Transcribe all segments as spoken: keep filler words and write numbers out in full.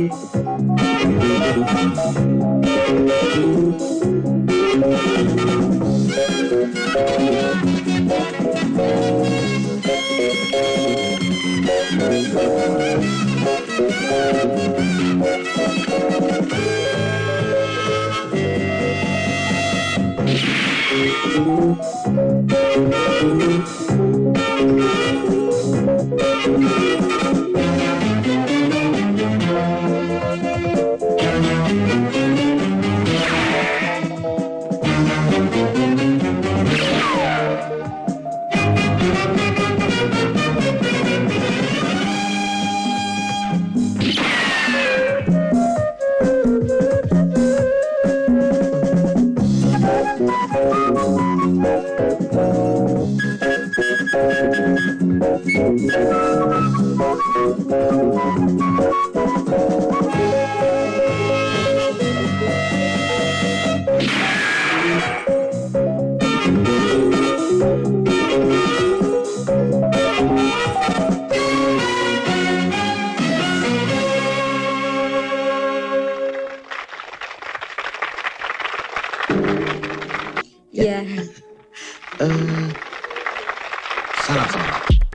Ya. Eh, salam salam.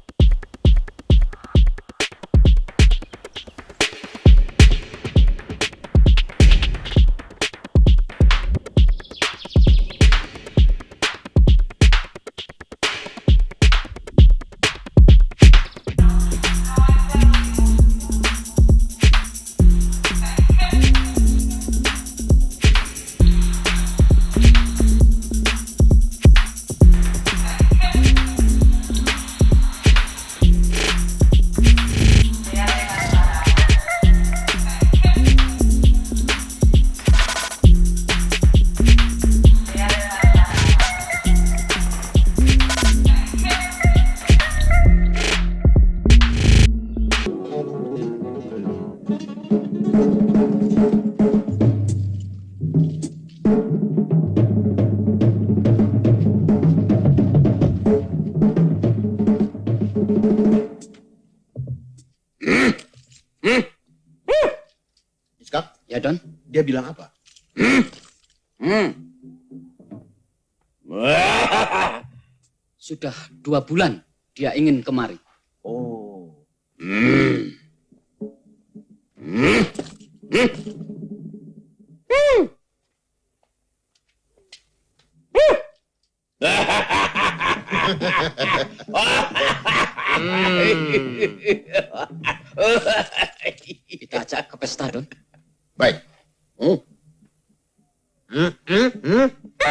Ya, Don. Dia bilang apa? Hmm. Sudah dua bulan dia ingin kemari. Oh. Hmm. Hmm. Hmm. Hmm. Kita ajak ke pesta, Don. Baik. Oh. Hmm, hmm, hmm.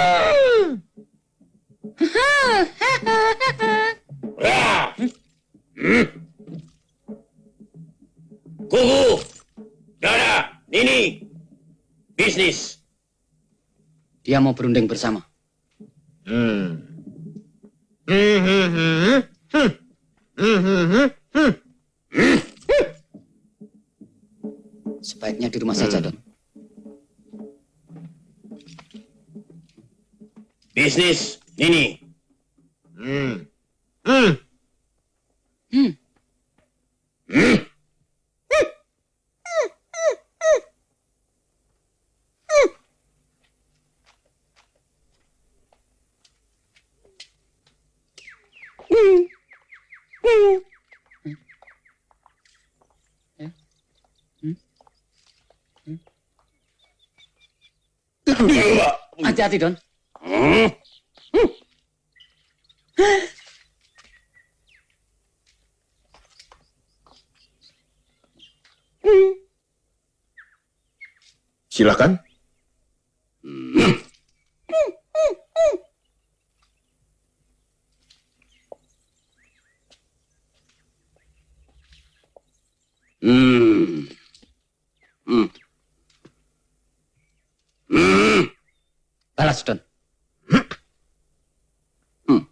Kuku, Dada, Nini, bisnis. Dia mau berunding bersama. Hmm. Hmm, hmm, hmm. Hmm. Hmm, hmm, hmm. Hmm. Sebaiknya di rumah saja, Don. Bisnis, Nini. Hmm. Hmm. Hmm. Hmm. Hati-hati, Don. Silakan. Hmm. Hmm. Hmm. Balas, Don. Hmm. Hmm.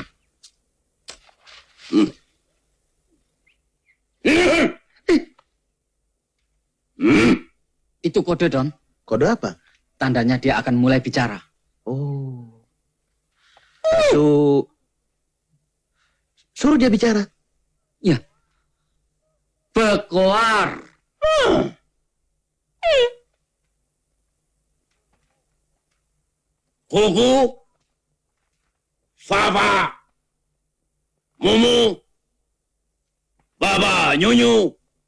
Hmm. Itu kode, Don. Kode apa? Tandanya dia akan mulai bicara. Oh. Su... Suruh dia bicara. Ya. Bekoar. Kuku, Fafa, Mumu, Baba, Nyunyu,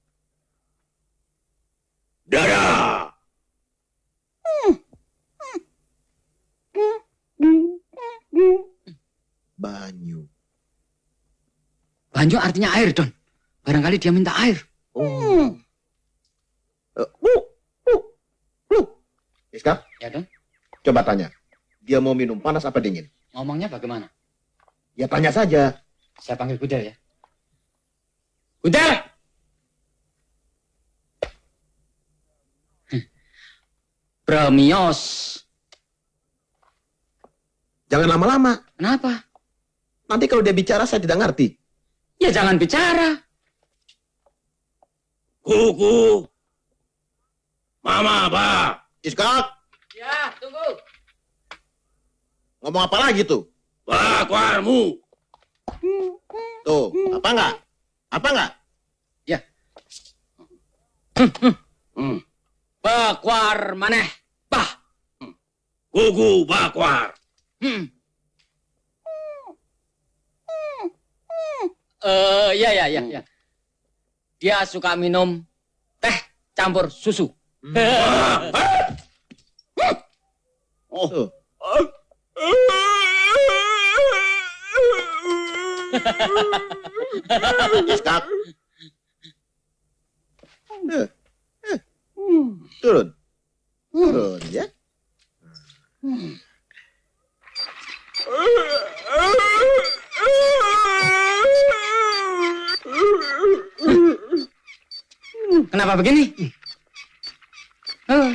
Dada. Banyu. Banyu artinya air, Don. Barangkali dia minta air. Oh. Eh, uh, uh, uh. Iskak, Ya, Don. coba tanya. Dia mau minum panas apa dingin? Ngomongnya bagaimana? Ya tanya saja. Saya panggil Gudel ya. Gudel! Hm. Bramios. Jangan lama-lama. Kenapa? Nanti kalau dia bicara saya tidak ngerti. Ya jangan bicara. Kuku, Mama, Ba. Iskak, Ya, tunggu. ngomong apa lagi tuh? Bakwarmu. Tuh, apa enggak? Apa enggak? Ya. Hmm. Bakwar maneh. Bah. Kuku bakwar. Hmm. Eh, ya, ya, ya, ya. Dia suka minum teh campur susu. Oh. Tuh. Iskak. Eh, eh. Turun. Turun ya. Kenapa begini? Eh,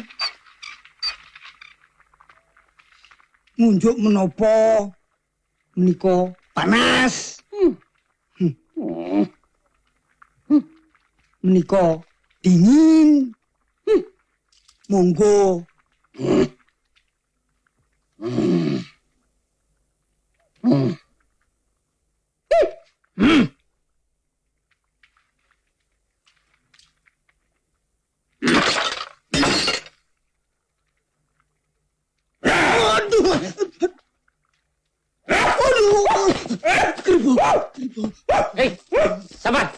Munjuk menopo menika panas. Hmm. Menika dingin. Hmm. Monggo. Hei, sabar.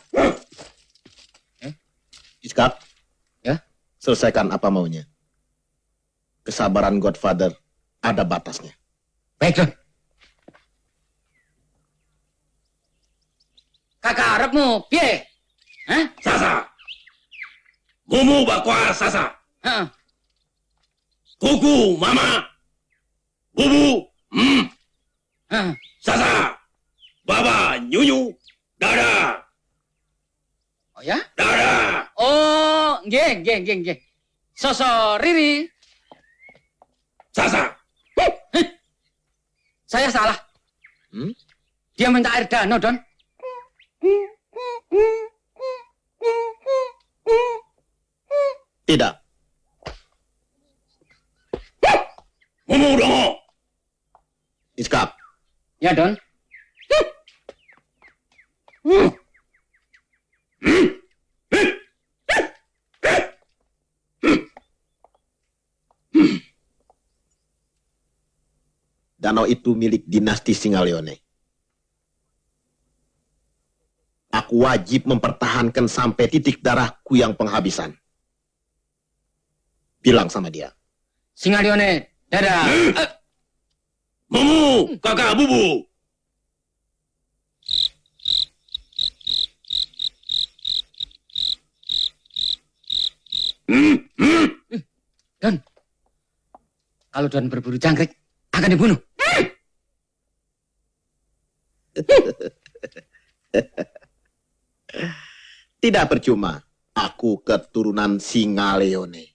Iskak. Ya? Selesaikan apa maunya. Kesabaran Godfather ada batasnya. Baik, Don. Kakak harapmu, piye? Hah? Sasa. Mumu bakwar sasa. Heeh. Kuku Mama. Bubu. Hmm. Heeh. Sasa. Baba Nyunyu. Dada. Oh ya? Dada. Oh, nggih, nggih, nggih, nggih. Soso Riri, Sasa. saya salah. Hmm? Dia minta air danau, Don. Tidak. Mumu dongo. Iskak. Ya, Don. Danau itu milik dinasti Singaleone. Aku wajib mempertahankan sampai titik darahku yang penghabisan. Bilang sama dia. Singaleone, dadah. Eh, Mumu kakak bubu. Hmm. Hmm. Don, kalau Don berburu jangkrik, akan dibunuh. Tidak percuma. Aku keturunan Singaleone.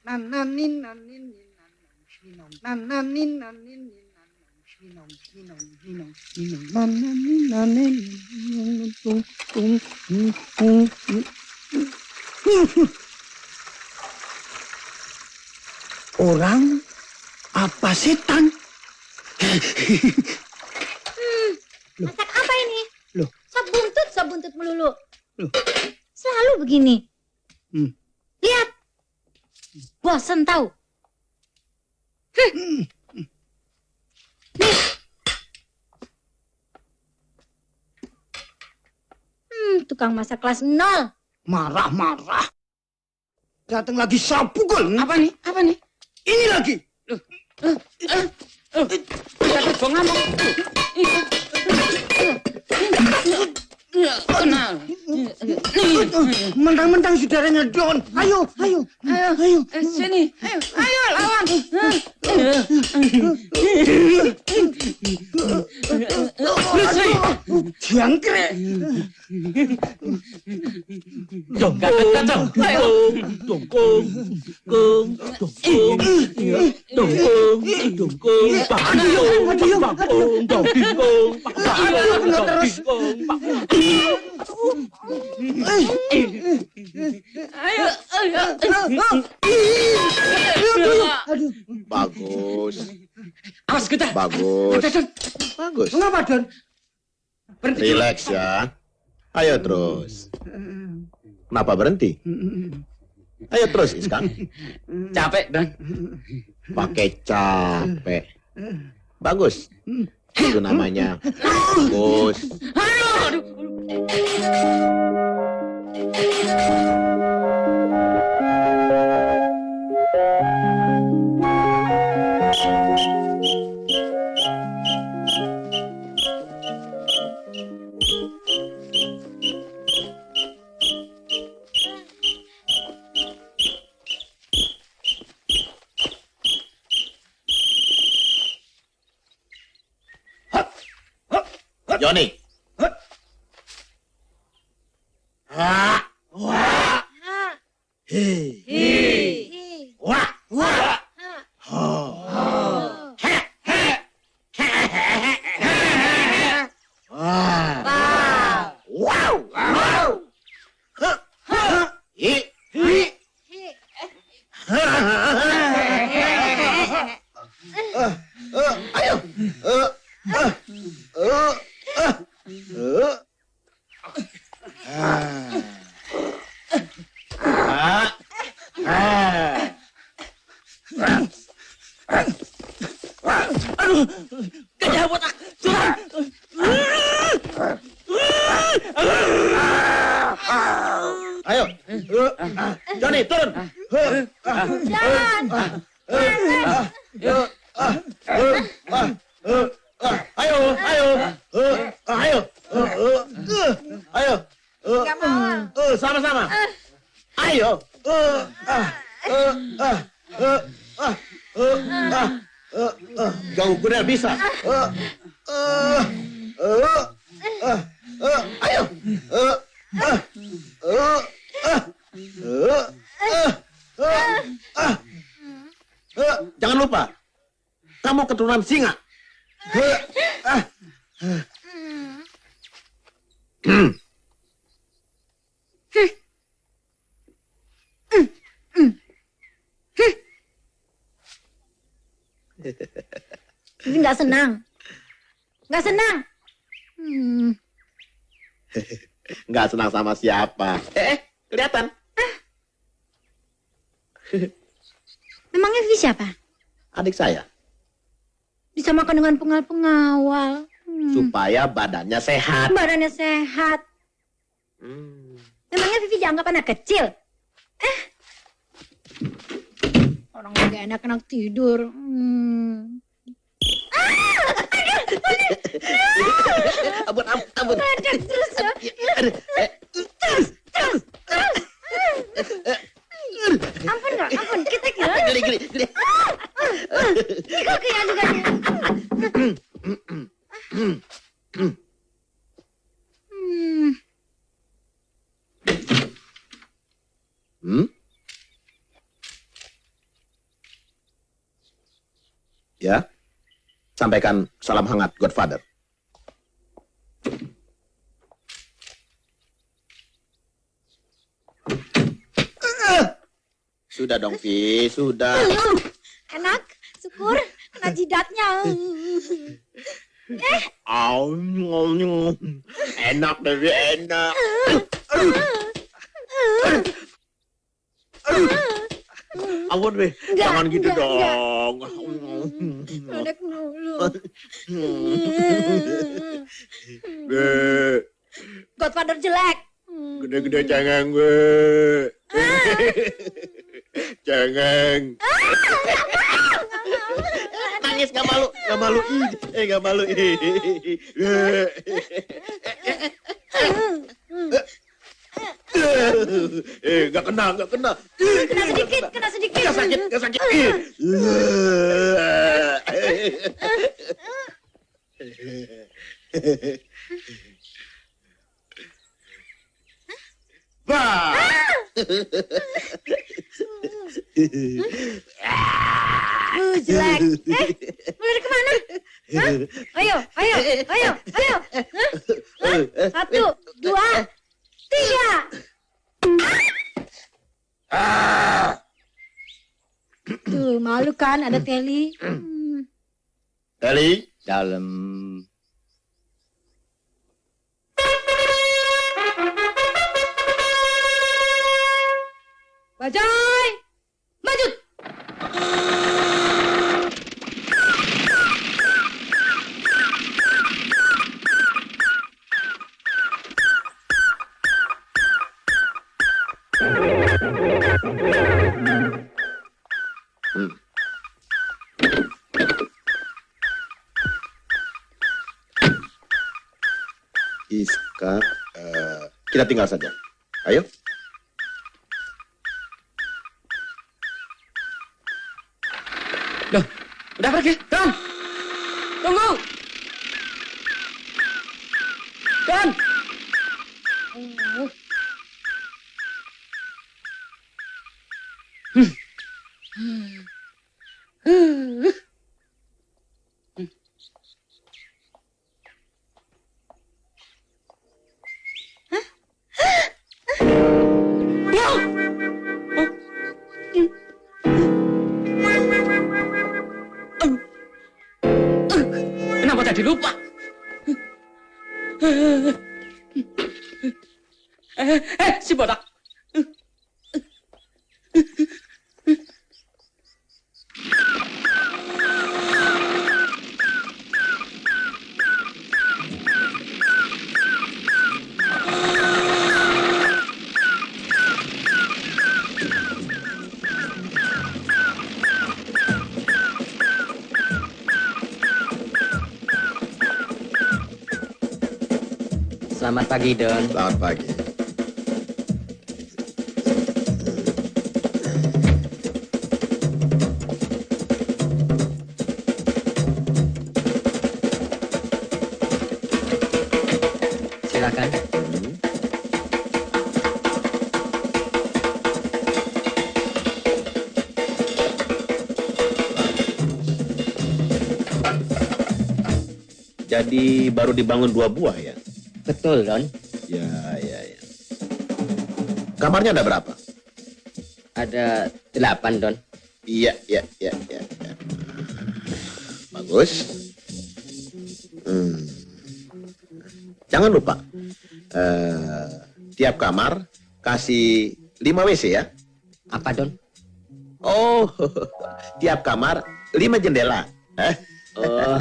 nananin nanin ninong nananin nanin ninong ninong ninong ninong nananin nanin ninong tung tung tung orang apa setan? Hmm, masak apa ini? Loh. Sop buntut, sop buntut melulu. Loh. Selalu begini. Hmm. Lihat. Bosan tahu. Hmm. Nih. Hmm, tukang masak kelas nol. Marah-marah. Datang lagi sapukul. Apa nih? Apa nih? Ini lagi. Kita coba ngomong. Kenal. Mentang-mentang saudaranya Don. Ayo, ayo, ayo, ayo. Eh, sini. Ayo, ayo lawan. Jangkrik. Gatut, gatut. Ayo. Dongkung, kung, dongkung, dongkung, dongkung, pak dongkung, pak dongkung, dongkung, pak dongkung, dongkung, pak Ayo, ayo. Bagus. Awas kita. Bagus. Ada, Don. Bagus. Mengapa, Don? Berhenti. Relax ya. Ayo terus. Kenapa berhenti? Ayo terus, Iskang. Capek, Don. Pakai capek. Bagus. Itu namanya bagus. Aduh, aduh. Joni. Wah, wah, hei, Hei. wah, wah. Wow. Wow. Hi. Hi. Ayo. Aduh, gajah botak, curang. Ayo. Joni, turun. Jangan. Ayo, ayo. Ayo. Ayo. Nggak mau. Sama-sama. Ayo. Jauh kuda bisa. Ayo. Jangan lupa, kamu keturunan singa. Ini nggak senang. Nggak senang. Hmm. Nggak senang sama siapa? Eh, eh kelihatan. Memangnya Vivi siapa? Adik saya. Disamakan dengan pengal-pengawal. Hmm. Supaya badannya sehat. Badannya sehat. Hmm. Memangnya Vivi dianggap anak kecil? Eh. Orang lagi enak-enak tidur. Hmm. Ampun, ampun, ampun. Ada terus ya. Aduh, eh, Terus, terus, terus. Ampun nggak? Ampun, kita kira. Geli, geli, geli. Ini kakinya juga nih. Hmm. Hmm? Sampaikan salam hangat, Godfather. Sudah dong, Vi. Sudah. Enak, syukur. Kena jidatnya. Eh. Au, enak, Dewi, enak. Aduh. Aduh. Ampun, Be. Jangan gitu enggak, dong. Meledek mulu. Be. Godfather jelek. Gede-gede cengeng, Be. Cengeng. Nangis gak malu, gak malu. Eh, gak malu. Eh, gak kena, gak kena. Kena sedikit, kena sedikit. Gak sakit, gak sakit. Bah. Uh, jelek. Eh, mulai kemana? Hah? Ayo, ayo, ayo, ayo. Hah? Hah? Satu, dua, tiga. Tuh, malu kan ada Teli. Hmm. Teli? Dalam. Bajai, maju. Hmm. Iskak, uh, kita tinggal saja. Ayo. Loh, udah pergi? Don! Tunggu! Don! Hmm. Hmm. Kenapa jadi lupa? Eh, eh, si botak. Selamat pagi, Don. Selamat pagi. Silakan. Jadi baru dibangun dua buah ya? Betul, Don. Ya, ya, ya. Kamarnya ada berapa? Ada delapan, Don. Iya, iya, iya, iya. Ya. Bagus. Hmm. Jangan lupa, uh, tiap kamar kasih lima W C ya? Apa, Don? Oh, tiap kamar lima jendela. Eh? Oh.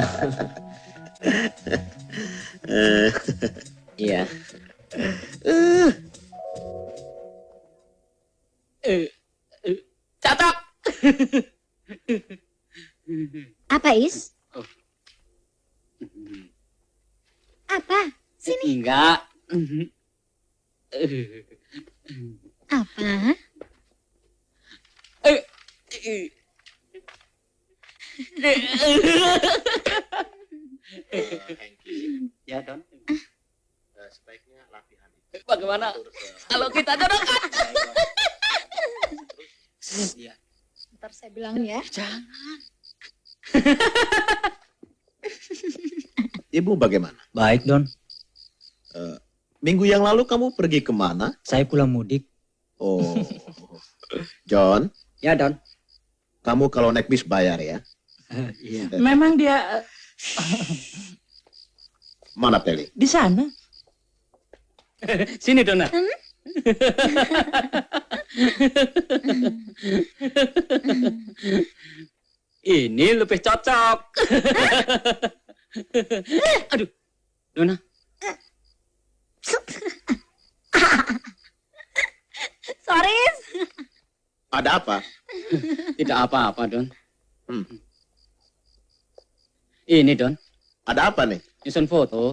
Eh. Iya. Uh. Eh, eh, catat. Apa, Is? Apa? Sini. Enggak. Apa? Eh, eh. Ya, Don. Sebaiknya latihan. Bagaimana kalau kita jodohkan? Iya. Ntar saya bilang ya. Jangan. Ibu bagaimana? Baik, Don. Eh, minggu yang lalu kamu pergi kemana? Saya pulang mudik. Oh, John, Ya, Don. kamu kalau naik bis bayar ya. Iya. Memang dia Mana Teli? di sana. Sini, Dona. Ini lebih cocok. Aduh, Dona. Sorry. Ada apa? Tidak apa-apa, Don. Hmm. Ini, Don. Ada apa nih? Nyusun foto.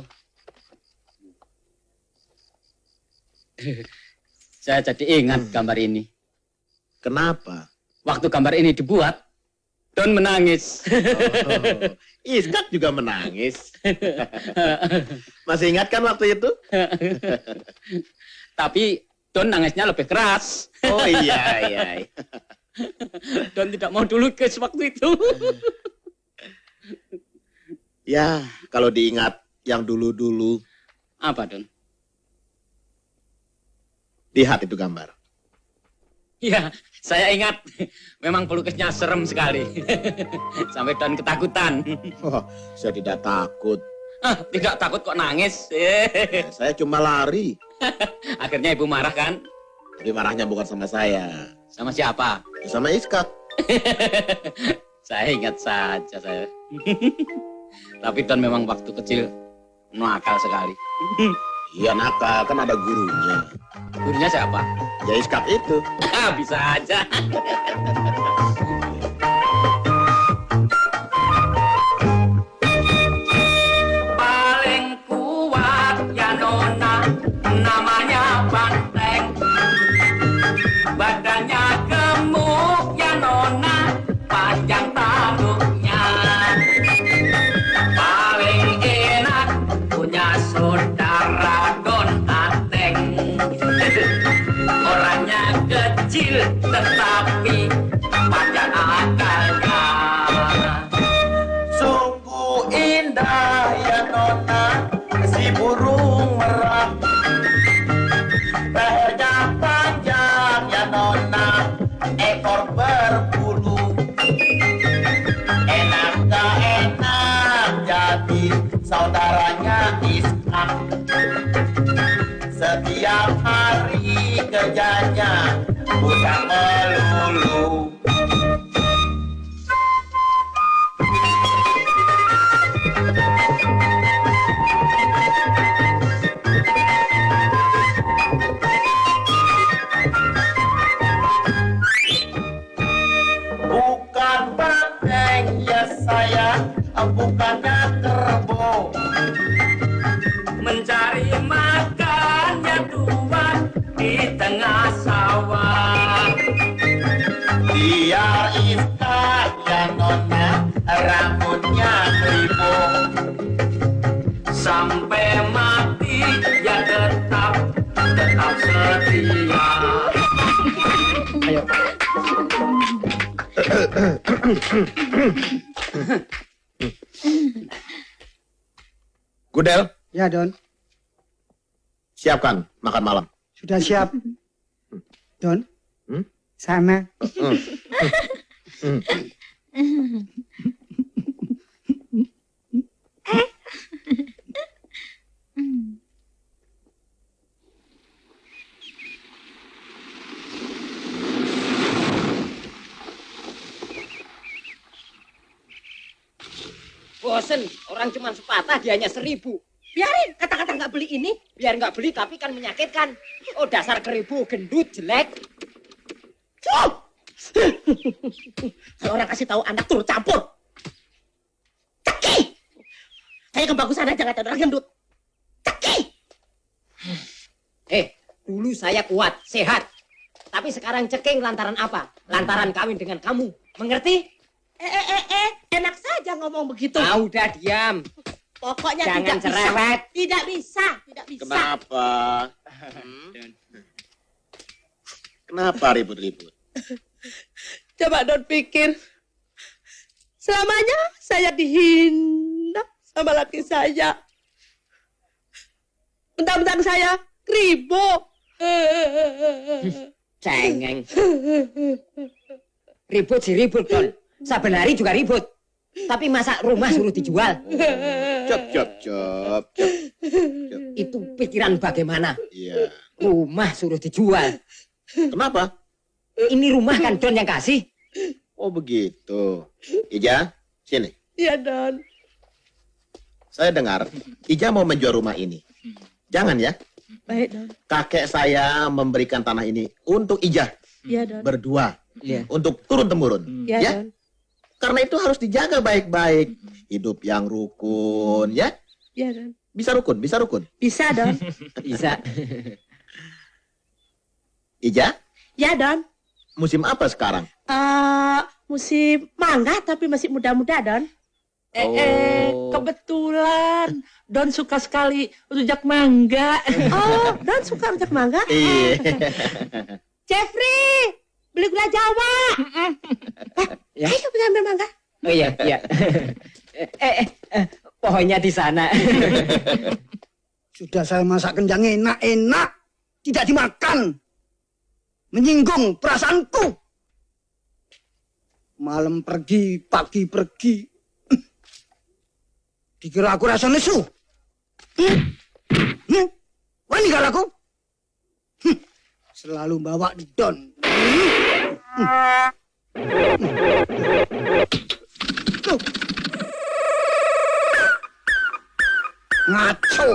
Saya jadi ingat gambar ini. Kenapa? Waktu gambar ini dibuat, Don menangis. Oh, Iskak juga menangis. Masih ingat kan waktu itu? Tapi Don nangisnya lebih keras. Oh iya, iya. iya. Don tidak mau dulu ke waktu itu. Ya, kalau diingat yang dulu-dulu, Apa, Don? lihat itu gambar. Ya, saya ingat. Memang pelukisnya serem sekali. Sampai Don ketakutan. Oh, saya tidak takut. Ah, tidak takut kok nangis. Saya cuma lari. Akhirnya ibu marah kan? Tapi marahnya bukan sama saya, Sama siapa? sama Iskak. Saya ingat saja saya. Tapi Don memang waktu kecil nakal sekali. Iya nakal, kan ada gurunya. Gurunya siapa? Ya Iskak itu. Ah, bisa aja. Paling kuat ya Nona, namanya Banteng. Badannya gemuk ya Nona, panjang tanduknya. Paling enak punya saudara Don Ateng. Orangnya kecil tetapi panjang akalnya. Sungguh indah ya Nona, si burung merak. Lehernya panjang ya Nona, ekor berbulu. Enak gak enak jadi saudaranya Iskak. Setiap hari kerjanya bukan melulu. Bukan banteng ya saya, bukannya kerbau. Mencari makannya tuan di tengah sawah. Biar Iskak ya Nona, rambutnya keribung. Sampai mati ya tetap tetap setia. Ayo. Gudel, Ya Don, siapkan makan malam. sudah siap. Don, Hmm? sana. Hmm. Hmm. Bosen, orang cuma sepatah dianya seribu. Biarin, kata-kata nggak beli ini, biar nggak beli tapi kan menyakitkan. Oh dasar keribu, gendut, jelek. Fuh! Kalau orang kasih tahu anak turut campur. Ceki! Saya kebagusan aja nggak ada orang gendut. Ceki! Eh, dulu saya kuat, sehat. Tapi sekarang ceking lantaran apa? Lantaran kawin dengan kamu. Mengerti? Eh, eh, eh, eh, enak saja ngomong begitu. Ah, udah diam. Pokoknya Jangan tidak cerewet. bisa. Tidak bisa, tidak bisa. Kenapa? Hmm? Kenapa ribut-ribut? Coba Don pikir. Selamanya saya dihina, sama laki saya. Mentang-mentang saya kribo. Cengeng. Ribut sih ribut, Don. Saben hari juga ribut. Tapi masa rumah suruh dijual? Cop, cop, cop, cop. Itu pikiran bagaimana? Iya. Rumah suruh dijual. Kenapa? Ini rumah kan Don yang kasih. Oh begitu. Ija, sini. Iya, Don. Saya dengar Ija mau menjual rumah ini. Jangan ya. Baik, Don. Kakek saya memberikan tanah ini untuk Ija. Iya, Don. Berdua. Iya. Untuk turun-temurun. Iya, Ya. Don. Karena itu harus dijaga baik-baik. Hidup yang rukun, ya. Iya, Don. Bisa rukun, bisa rukun. Bisa, Don. Bisa. Ija, Ya, Don. musim apa sekarang? Eh, musim mangga tapi masih muda-muda, Don. Eh, eh, Oh. kebetulan Don suka sekali rujak mangga. Oh, Don suka rujak mangga? Iya. Jeffrey, beli gula Jawa. Ya. Ayo kita ambil mangga. Oh iya, iya. eh, eh, eh, pohonnya di sana. Sudah saya masak kenyang enak-enak. Tidak dimakan. Menyinggung perasaanku. Malam pergi, pagi pergi. Dikira aku rasa nesu. Hmm? Hmm? Wah, ini aku. Hmm. Selalu bawa Don. Hmm. Tuh. Ngaco.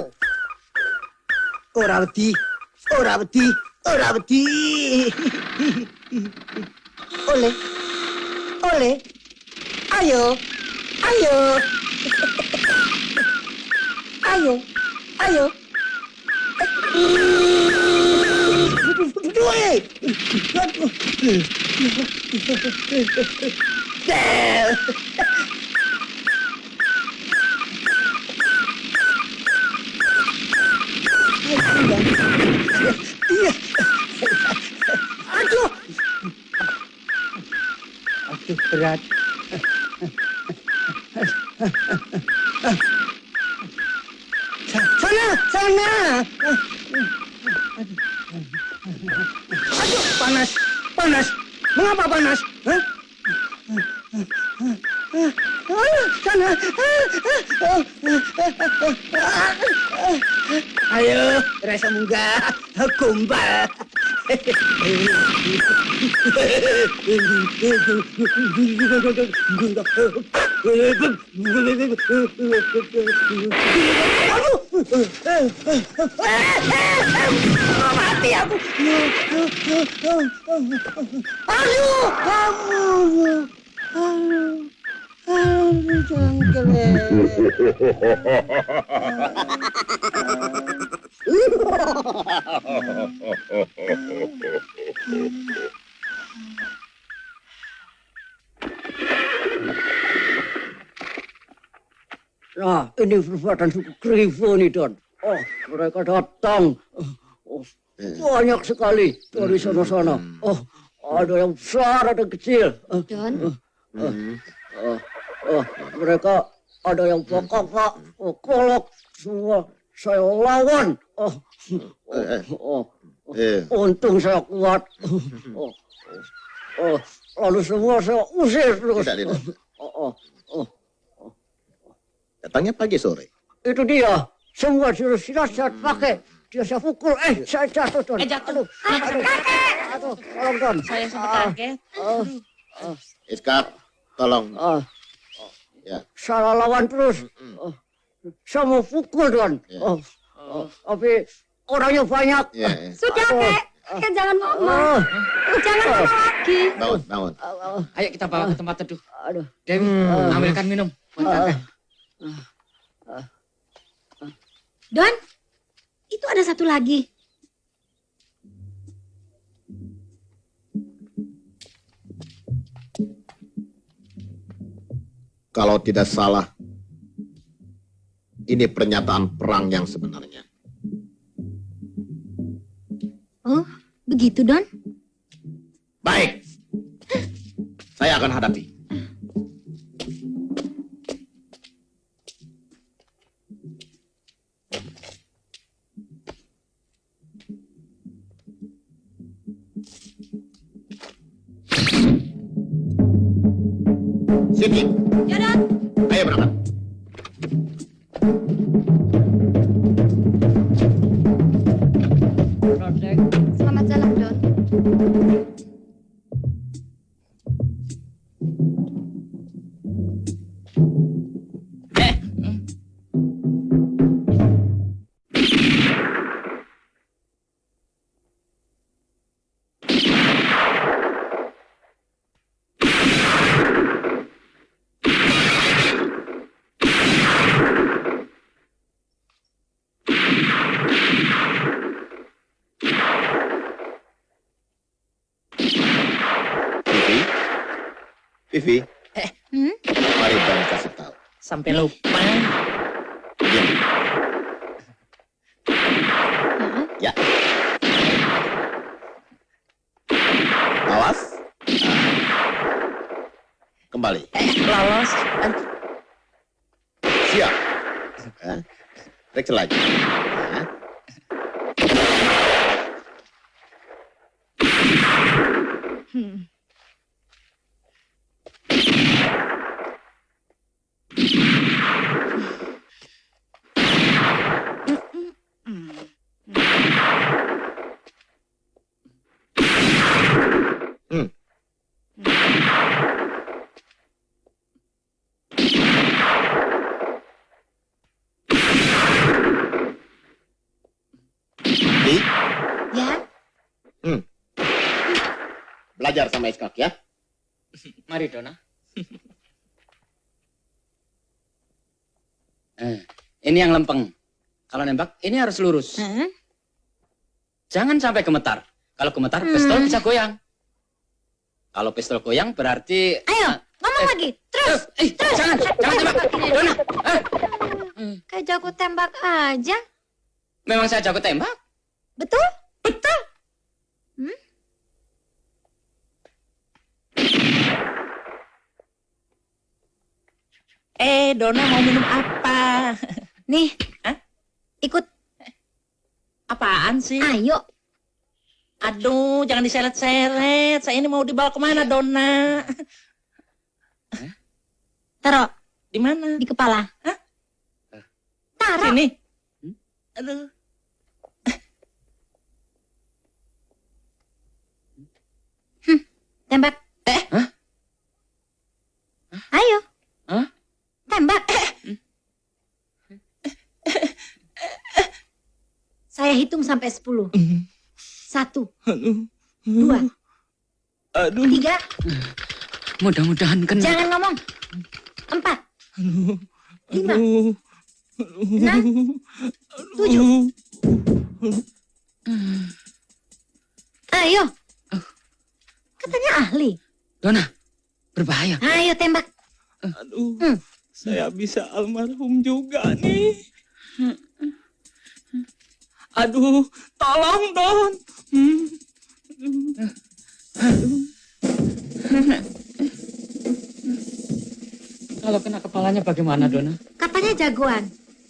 Ora wedi, ora wedi, ora wedi. Oleh. Oleh. Ayo. Ayo. Ayo. Ayo. Dua. Iya. Aduh. Aduh berat. Sana, sana. Aduh, panas, panas. Mengapa panas? Hah? Sana. Ayo, rasa munggah, gombal. Mati aku. Aduh, kamu. Aduh, aduh, jangkrik. Nah, ini perbuatan suku Krivo nih, Don. Oh, mereka datang. Oh, banyak sekali dari sana-sana. Oh, ada yang besar, ada yang kecil. Oh, Don, oh, oh, oh, mereka ada yang bokap, Pak. Oh, kolok. Semua saya lawan. Oh, oh, oh, Eh. untung saya kuat. Oh, oh, lalu semua saya usir terus. Tidak, tidak. Oh, oh, oh. Datangnya pagi sore. Itu dia. Semua jurus-jurus saya pakai. Dia saya pukul. Eh, saya jatuh, Don. Eh, jatuh. Aduh, aduh, aduh, tolong, Don. Saya sempat Ah, kaget. ah, Iskap, tolong. ah. Ya. Saya lawan terus. Oh, saya mau pukul, Don. Ya. Oh, oh, tapi orangnya banyak. Ya, ya. sudah, Aduh. Kek. Kek jangan ngomong. Oh, Jangan ngomong lagi. Bangun, bangun. ah, ah, Ayo kita bawa ke tempat teduh. aduh. Dewi, ambilkan minum. buat Ah, kakek. Don, itu ada satu lagi. Kalau tidak salah, ini pernyataan perang yang sebenarnya. Oh, begitu, Don? Baik. Saya akan hadapi. Siti, Ya, Don. ayo berangkat. Selamat jalan, Don. Vivi, Hmm? mari Bang kasih tahu. Sampai lupa. Diam. Ya. Awas. Nah. Kembali. Lolos. Siap. Nah. Periksa lagi. Nah. Hmm. Hmm. Di, Ya. hmm. Belajar sama Iskak ya. Mari, Dona. Eh, ini yang lempeng. Kalau nembak, ini harus lurus. Hmm? Jangan sampai gemetar. Kalau gemetar, pistol bisa goyang. Kalau pistol goyang berarti... Ayo, ngomong Eh, lagi. Terus. Eh, eh, jangan, jangan tembak. Dona, eh, Kayak jago tembak aja. memang saya jago tembak. Betul? Betul. Hmm? Eh, Dona mau minum apa? Nih. Hah? Ikut. Apaan sih? Ayo. Aduh, jangan diseret-seret. Saya ini mau dibawa kemana, Dona? Taruh Di mana? di kepala. Hah? Taruh. Sini. Aduh. Tembak. Eh? Hah? Ayo. Hah? Tembak. Saya hitung sampai sepuluh. Satu. Dua. Aduh. Tiga. Mudah-mudahan kena. Jangan ngomong. Empat. Lima. Aduh. Enam. Tujuh. Ayo. Katanya ahli. Dona, berbahaya. Ayo tembak. Aduh. Hmm. Saya bisa almarhum juga nih. Aduh, tolong, Don. Hmm. Kalau kena kepalanya bagaimana, Dona? Katanya jagoan.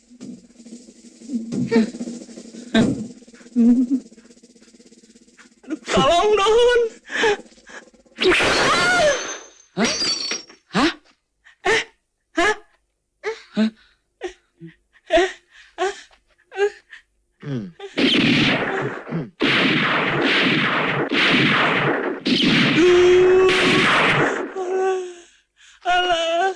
Aduh, tolong, Don. Hah? Hah? Hmm. Alah.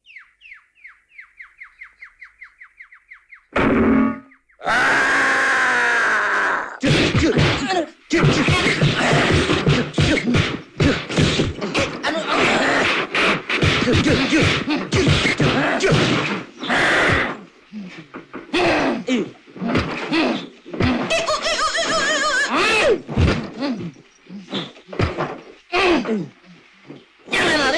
Jangan lari.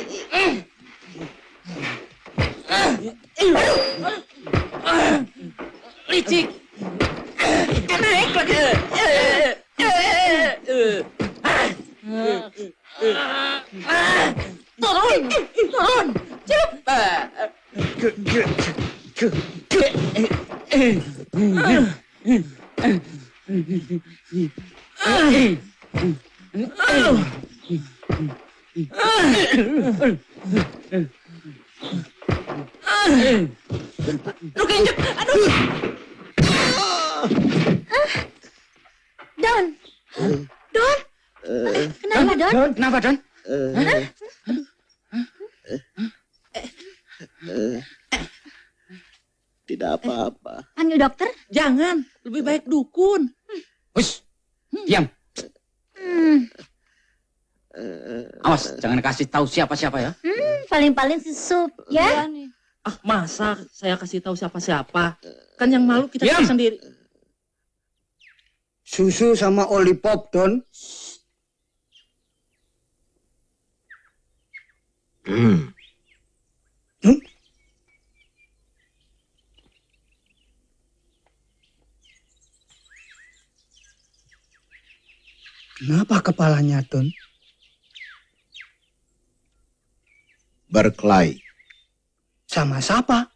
Licik. Naik lagi. Turun. Turun. Aduh, keinjek. Aduh. Don. Don. Kenapa, Don? Don, kenapa, Don? Eh, Tidak apa-apa. Panggil dokter? Jangan, lebih baik dukun. Hush, diam. Hmm, Awas, jangan kasih tahu siapa-siapa ya. hmm, paling-paling si Sup, ya? Ah, masa saya kasih tahu siapa-siapa? Kan yang malu kita Diam. sendiri. Susu sama olipop, Don. Hmm. Kenapa kepalanya, Don? Berkelahi. Sama siapa?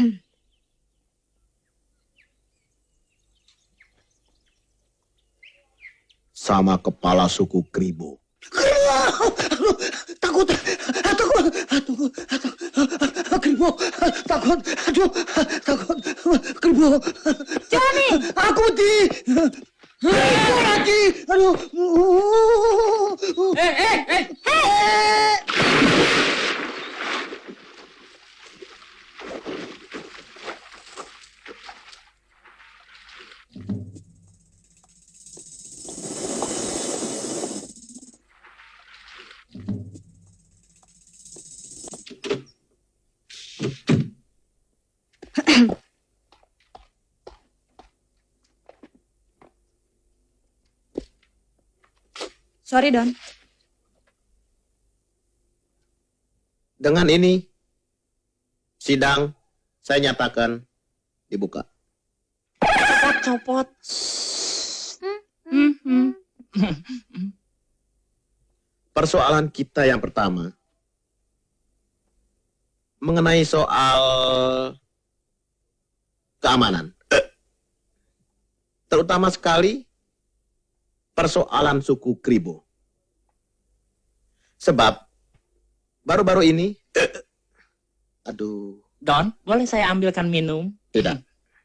Sama kepala suku Kribo. Takut, takut, takut, Kribo, takut, aduh, takut, Kribo. Johnny! Aku di, Kribo lagi, aduh. Eh, eh, eh. Sorry, Don. Dengan ini, sidang saya nyatakan dibuka. Copot. Hmm, hmm. Persoalan kita yang pertama mengenai soal keamanan. Terutama sekali persoalan suku Kribo. Sebab baru-baru ini, aduh, Don, boleh saya ambilkan minum? tidak.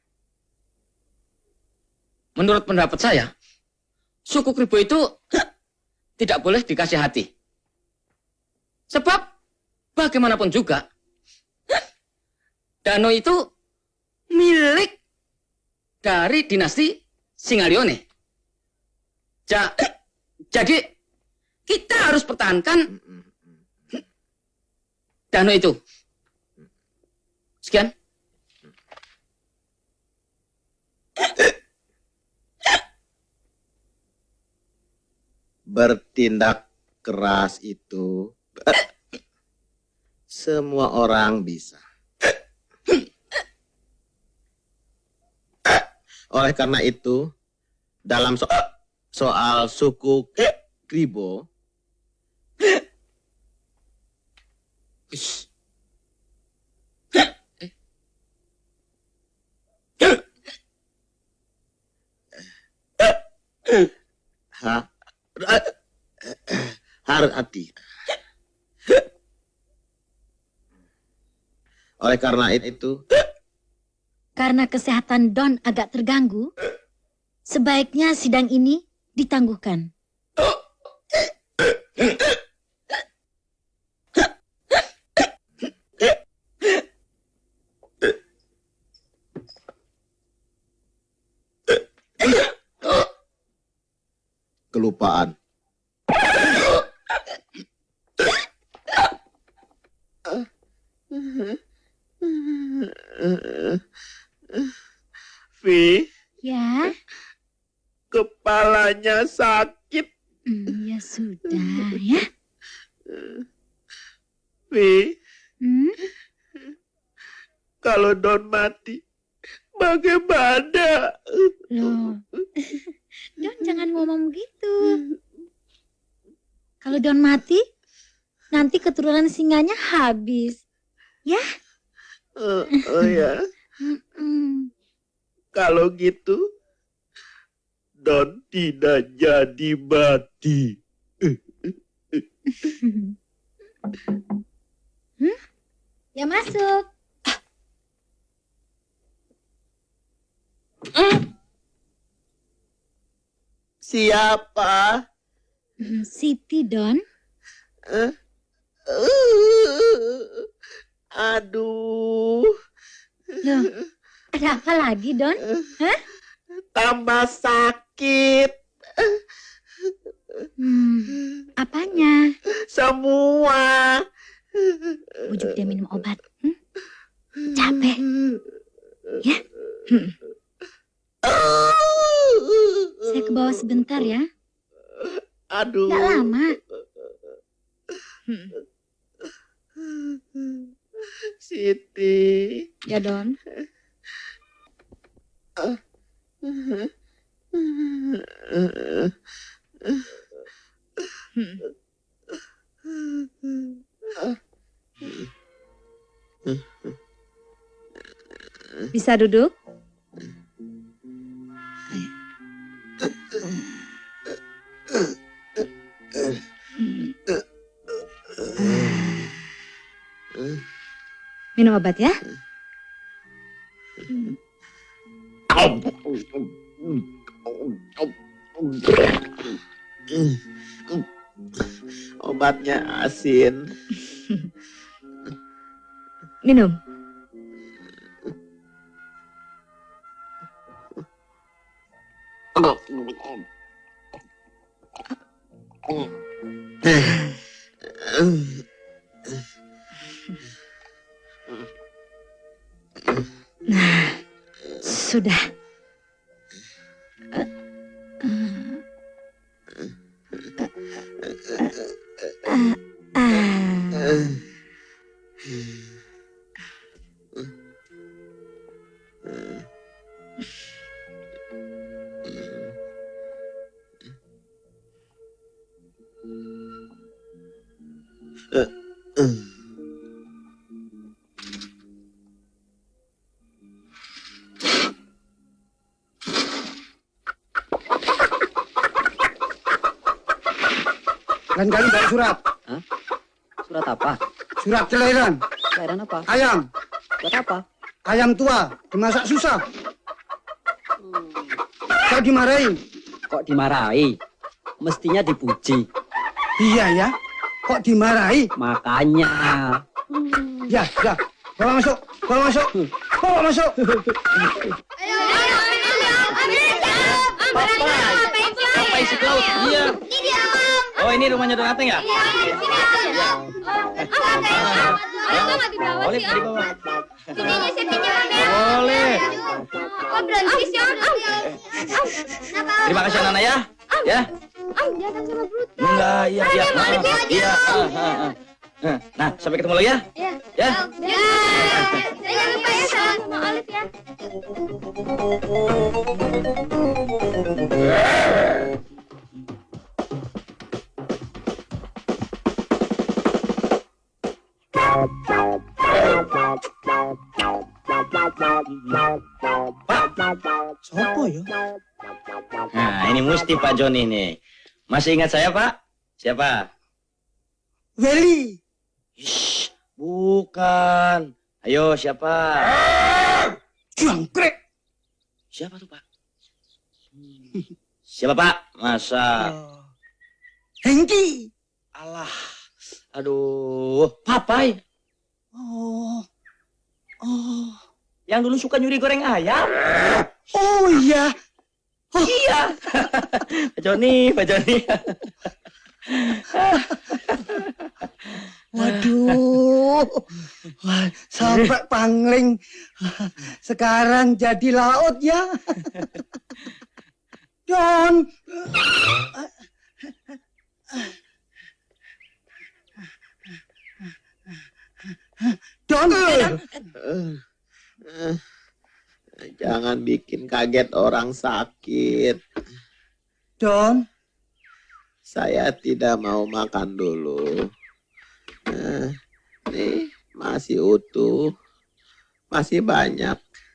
Menurut pendapat saya, suku Kribo itu tidak boleh dikasih hati. Sebab bagaimanapun juga, danau itu milik dari dinasti Singalione. Ja, jadi kita harus pertahankan danau itu. Sekian. Bertindak keras itu semua orang bisa. Oleh karena itu, dalam soal, soal suku Kribo, ha, harus hati. Oleh karena itu, Karena kesehatan Don agak terganggu, sebaiknya sidang ini ditangguhkan. kelupaan. Vi, Ya, kepalanya sakit. hmm, ya sudah ya. Vi, Hmm? kalau Don mati, bagaimana? Loh, Don jangan ngomong begitu. Kalau Don mati, nanti keturunan singanya habis. Ya? Oh, oh ya, Mm-mm. kalau gitu, Don tidak jadi mati. Hmm? Ya masuk. Siapa? Hmm, Siti, Don. Eh? Uh, aduh. Loh, ada apa lagi, Don? Hah? Tambah sakit. Hmm, apanya? Semua. Bujuk dia minum obat. Hmm? Capek. Ya? Hmm. Saya ke bawah sebentar ya. Aduh. Nggak lama. Hmm. Siti. Ya, Don. Hmm. Bisa duduk? Minum obat ya. Obatnya asin. Minum. Nah, sudah. Lain kali bawa surat. Hah? Surat apa? Surat kelahiran. Kelahiran apa? Ayam. Buat apa? Ayam tua. Dimasak susah. Saya dimarahi. Kok dimarahi? Mestinya dipuji. Iya ya. Kok dimarahi? Makanya. Ya, ya. Bawa masuk. Bawa masuk. Bawa masuk. Ayo, ayo, Apa isi laut? Iya. Oh, ini rumahnya Don Ateng ya? Iya, di sini aja. Oh, nggak dibawa Boleh sih, Om. dibawa. Sini nyisir pinjam, Om, ya. Boleh. Oh, berhenti sih, Om. Om. Terima kasih anak-anak ya. Ya. Om, jangan sama brutal. Enggak, iya, iya. Mana malu dia aja, Iya. Om. ah, ah, ah. Nah, Nah, sampai ketemu lagi ya. Iya. Ya. Ya. Jangan lupa ya salam sama Olive ya. Siapa ya? Nah, ini mesti Pak Joni nih. Masih ingat saya, Pak? Siapa? Weli. Shh, bukan. Ayo, siapa? Jangkrik. Siapa tuh, Pak? Siapa, Pak? Masa? Hengki. Alah. Aduh, Papai. Oh. Oh. Yang dulu suka nyuri goreng ayam. Oh iya. Oh. Iya. Pak Joni, Pak Joni. Waduh. Wah, sampai pangling. Sekarang jadi laut ya. Don. Don. Jangan bikin kaget orang sakit. Don. Saya tidak mau makan dulu. Nah, nih masih utuh. Masih banyak.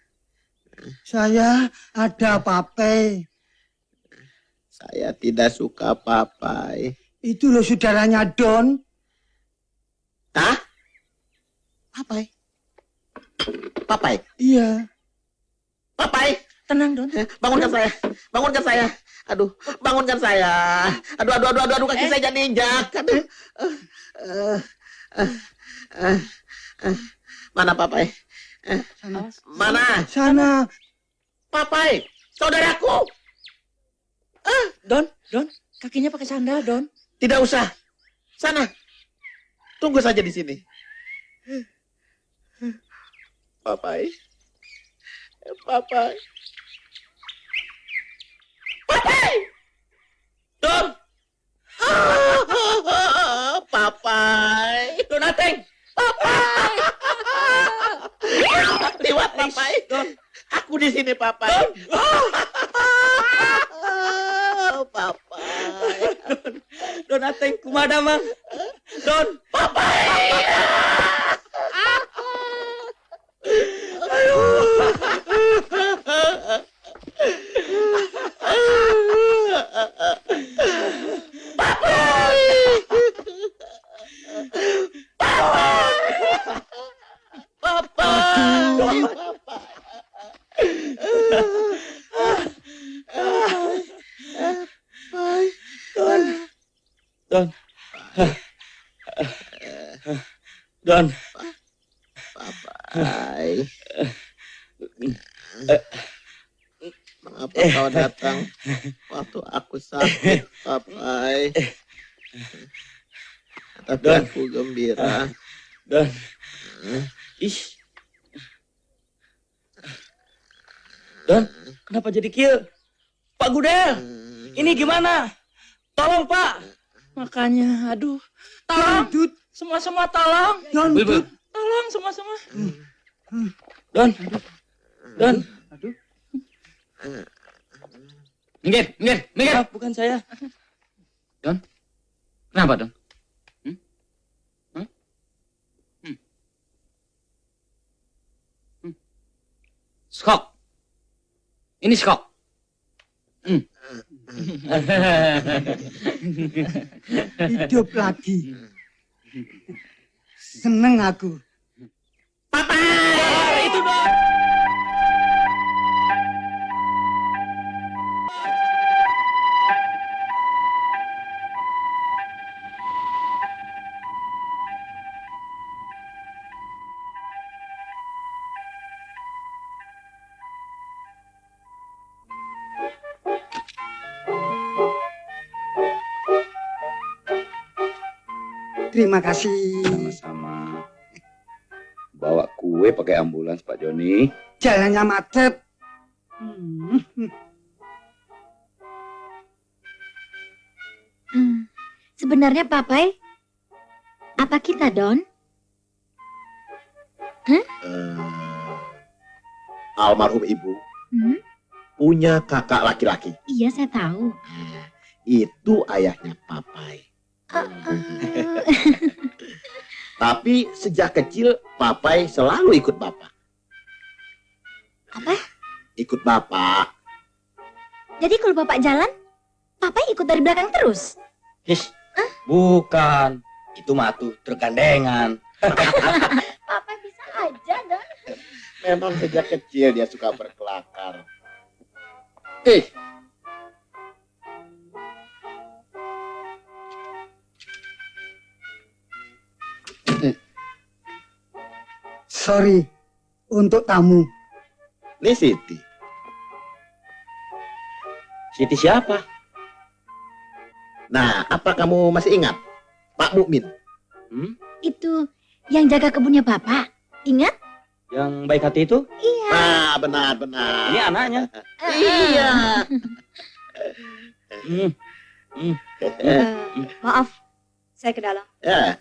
Saya ada papai. Saya tidak suka papai. Itu loh saudaranya Don. Hah? Papai? Papai? Iya. Papai? Tenang, Don. Bangunkan saya. Bangunkan saya. Aduh, bangunkan saya. Aduh, aduh, aduh, aduh, aduh kaki Eh. saya jadi injak. Aduh. Uh, uh, uh, uh, uh. Mana Papai? Uh, mana? Sana. Papai, saudaraku. Don, Don, kakinya pakai sandal, Don. Tidak usah. Sana. Tunggu saja di sini. Papai. Papai. Papai. Don. Papai. Donateng. Papai. Liwat Papai. Don. Aku di sini Papai. Papai. Donateng, kumada, Mang? Don. Don. Don. Papai. Mengapa kau datang waktu aku sakit, Papai? Tapi Don. aku gembira. Don. Ih. Don, kenapa jadi kieu? Pak Gudel, ini gimana? Tolong, Pak. Makanya, aduh. Tolong. Semua-semua tolong. Don. Ibu, Tolong semua-semua. Don. Don. minggir, minggir, minggir. Ah, bukan saya. Don, kenapa Don? Hmm? Hmm? Hmm? Hmm? Skok. Ini skok. Hmm. Hidup lagi. Seneng aku. Wah, itu Don. Terima kasih. Sama-sama. Bawa kue pakai ambulans Pak Joni. Jalannya macet. Hmm. Hmm, sebenarnya Papai, apa kita, Don? Eh, almarhum ibu Hmm? punya kakak laki-laki. Iya, saya tahu. Nah, itu ayahnya Papai. Uh, uh. Tapi sejak kecil Papai selalu ikut bapak. Apa? Ikut bapak. Jadi kalau Bapak jalan, Papai ikut dari belakang terus? His, bukan. Itu mah tuh tergandengan. Papai bisa aja, Don. Memang sejak kecil dia suka berkelakar. Eh, Sorry untuk tamu. Ini Siti. Siti siapa? Nah, apa kamu masih ingat Pak Mukmin? Hmm? Itu yang jaga kebunnya Bapak. Ingat? Yang baik hati itu? Iya. Nah, benar benar. Ini anaknya. Iya. Hmm. Hmm. Eh, maaf, saya ke dalam. Ya.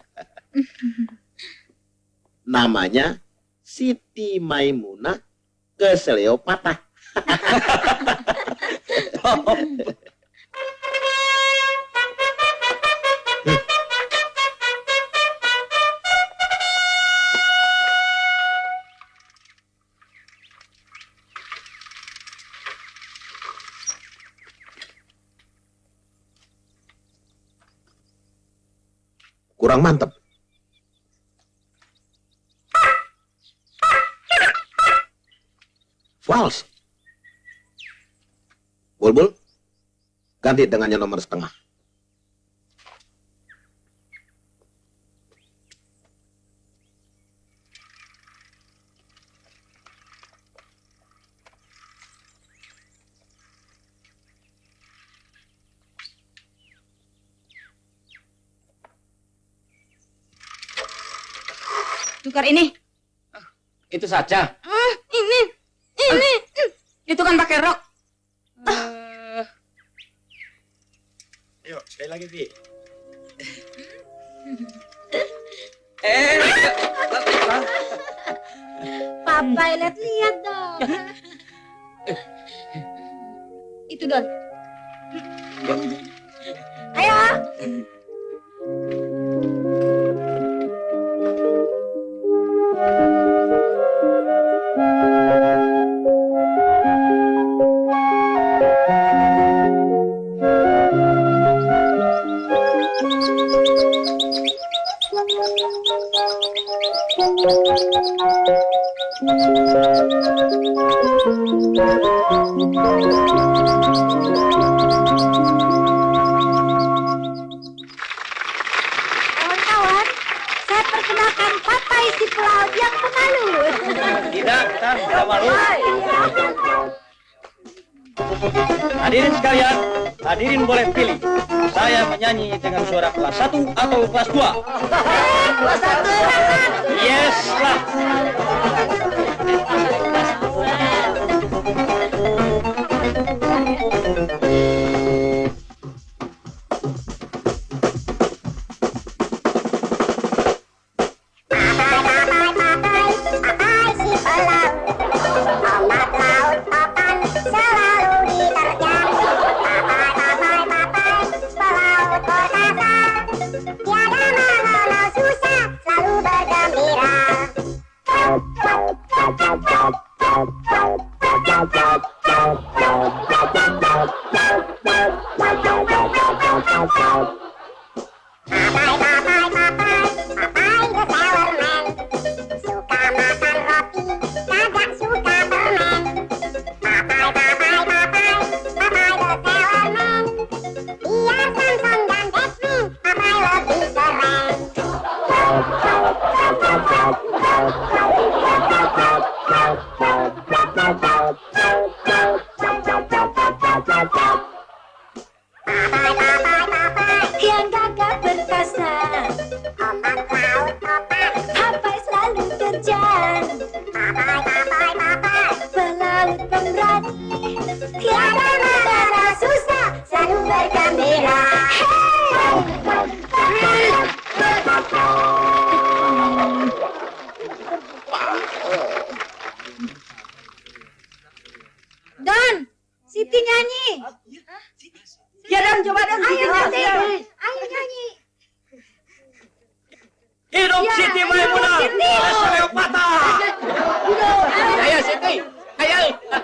Namanya Siti Maimunah Keseleo Patah. kurang mantep. Vals. Bulbul, ganti dengannya nomor setengah. Tukar ini. Itu saja. Ah, ini. Ini. Ah, itu kan pakai rok. Ah. Ayo, sekali lagi, Bi. eh, Papa, lihat-lihat dong. Itu, Don. Ayo. Kawan-kawan, saya perkenalkan Papai si pelaut yang pemalu. Tidak, kita tidak malu. Hadirin sekalian, hadirin boleh pilih. Saya menyanyi dengan suara kelas satu atau kelas dua. Kelas satu. Yes lah. Yang gagah perkasa, omak laut opak, Papai selalu terjang. Pelaut pemberani, tiada masalah susah, selalu bergembira. Don, Siti nyanyi. Ya Don, coba Don. Ayo nyanyi. Ayo. Ayo nyanyi. Hidup Ya, Siti hidup Maimunah. Siti. Kleopatra. Ayo Siti, ayo.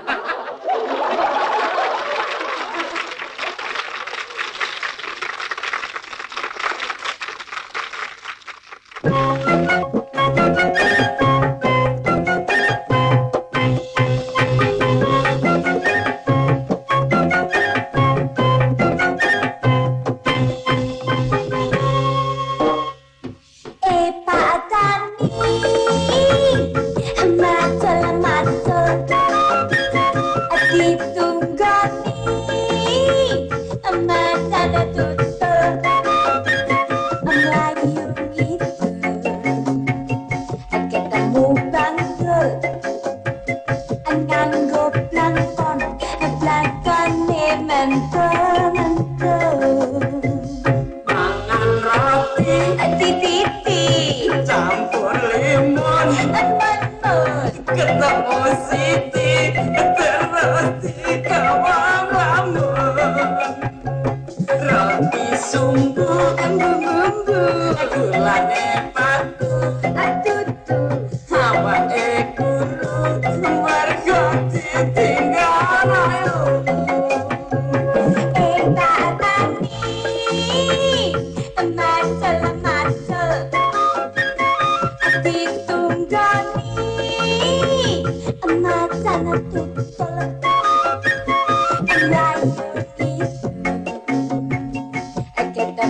Eh Pak Tani, matul-matul, ditunggoni, mata tutul, Melayu itu, ketemu bangkrut, nganggo plankton, planktonnya mentul-mentul. Mangan roti Titi-titi, campur limun, temen-temen, ketemu Siti terus dikawal lamun. Roti sumbu, bumbu-bumbu, gulane patu, atutu, awake guru, mergo ditinggal ayo. eh Pak Tani, matul-matul,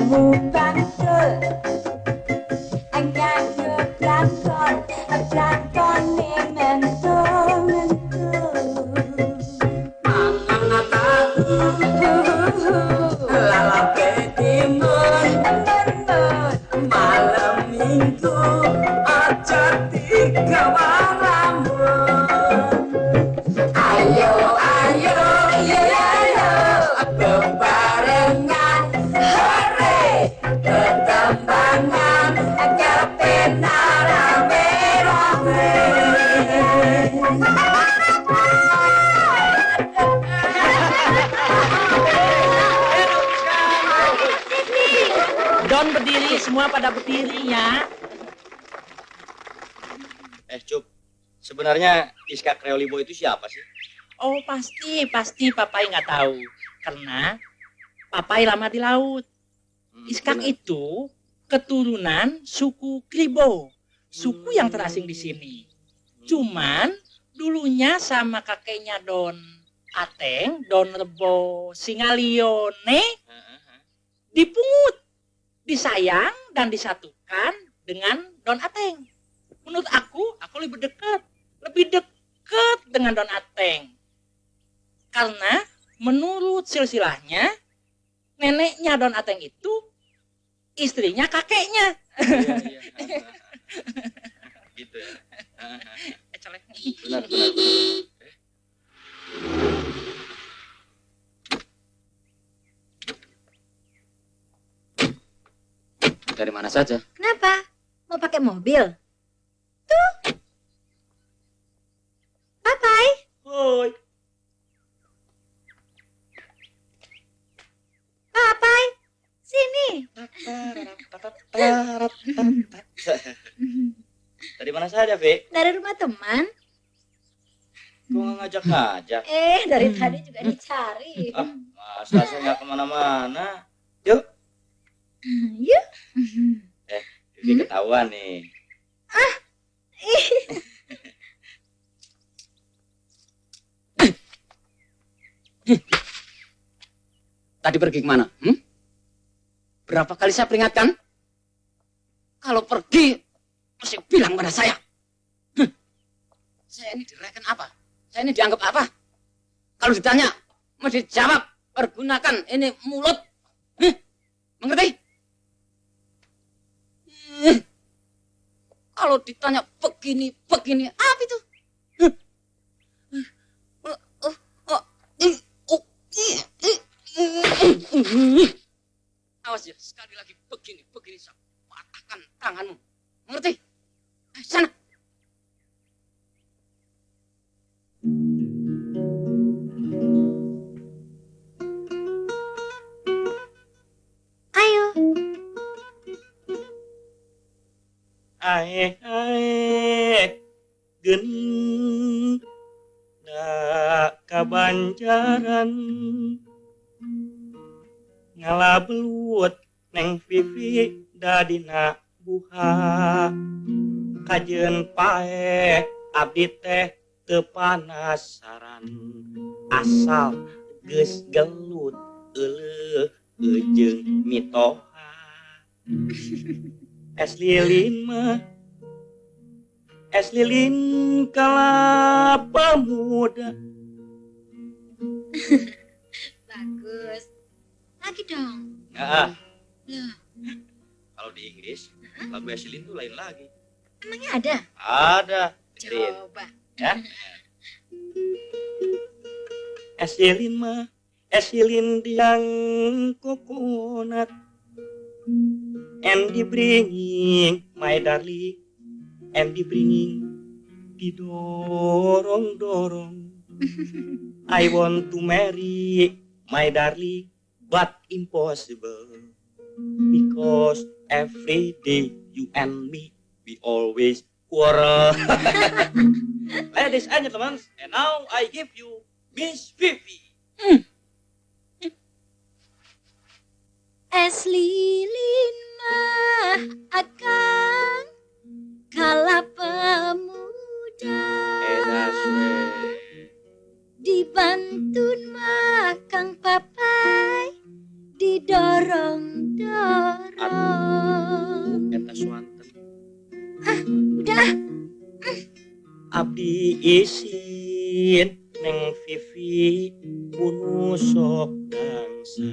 ilmu bantul Angkat ke belakon Belakon ni mentul-mentul Mangan tahu Lalape timun Malam minggu Aja tiga malamun Ayo, ayo, ayo, ayo Bebarengan Hore Ketembangan Kepena rame-rame Don berdiri, semua pada berdiri ya. Eh, Cup. Sebenarnya Iska Creolibo itu siapa sih? Oh, pasti, pasti Papai nggak tahu. Karena Papai lama di laut. Hmm, Iskak benar. itu keturunan suku Kribo. Suku yang terasing di sini. Cuman dulunya sama kakeknya Don Ateng, Don Rebo Singalione dipungut, disayang dan disatukan dengan Don Ateng. Menurut aku, aku lebih dekat, lebih dekat dengan Don Ateng. Karena menurut silsilahnya, neneknya Don Ateng itu istrinya kakeknya. Iya, iya. Gitu ya. Eh, colek. Benar, benar, benar. Dari mana saja? Kenapa? Mau pakai mobil? Tuh. Papai. Hoi. Papai. Sini. Dari mana saja, Ve? Dari rumah teman. Kok nggak ngajak-ngajak? Eh, dari tadi juga dicari. Ah, masa saya nggak kemana-mana? Yuk. Yuk. Eh, Vivi ketahuan nih. Ah. Tadi pergi kemana? Hmm? Berapa kali saya peringatkan? Kalau pergi, mesti bilang pada saya. Hm. Saya ini direken apa? Saya ini dianggap apa? Kalau ditanya, mesti jawab. Pergunakan ini mulut. Hm. Mengerti? Hm. Kalau ditanya begini, begini, apa itu? Hm. Oh, oh, oh, ih, oh, ih, ih. Awas ya, sekali lagi begini, begini saya patahkan tanganmu. Mengerti? Eh, sana. Ayo. Ae, ae, gening, da kabanjaran. Ngalabelut neng Vivi dadina buha kajen pae abdi teh teu panasaran asal geus gelut euleuh eujeng mitoha es lilin mah es lilin kalapa muda. Bagus. Lagi dong. Ah, Loh, kalau di Inggris lagu Esilin tuh lain lagi. emangnya ada? Ada. Dengerin. Coba. Ya. Esilin mah, esilin diang coconut. And the bringing my darling, and the bringing didorong-dorong. I want to marry my darling, but impossible. Because every day you and me, we always quarrel. Ladies and gentlemen, and now I give you Miss Vivi. Hmm. Es lilin mah akan kala pemuda. Dibantun mah Kang Papai didorong dorong. Eta swanten. Ah, udah. Abdi isin neng Vivi bunusok dangsa.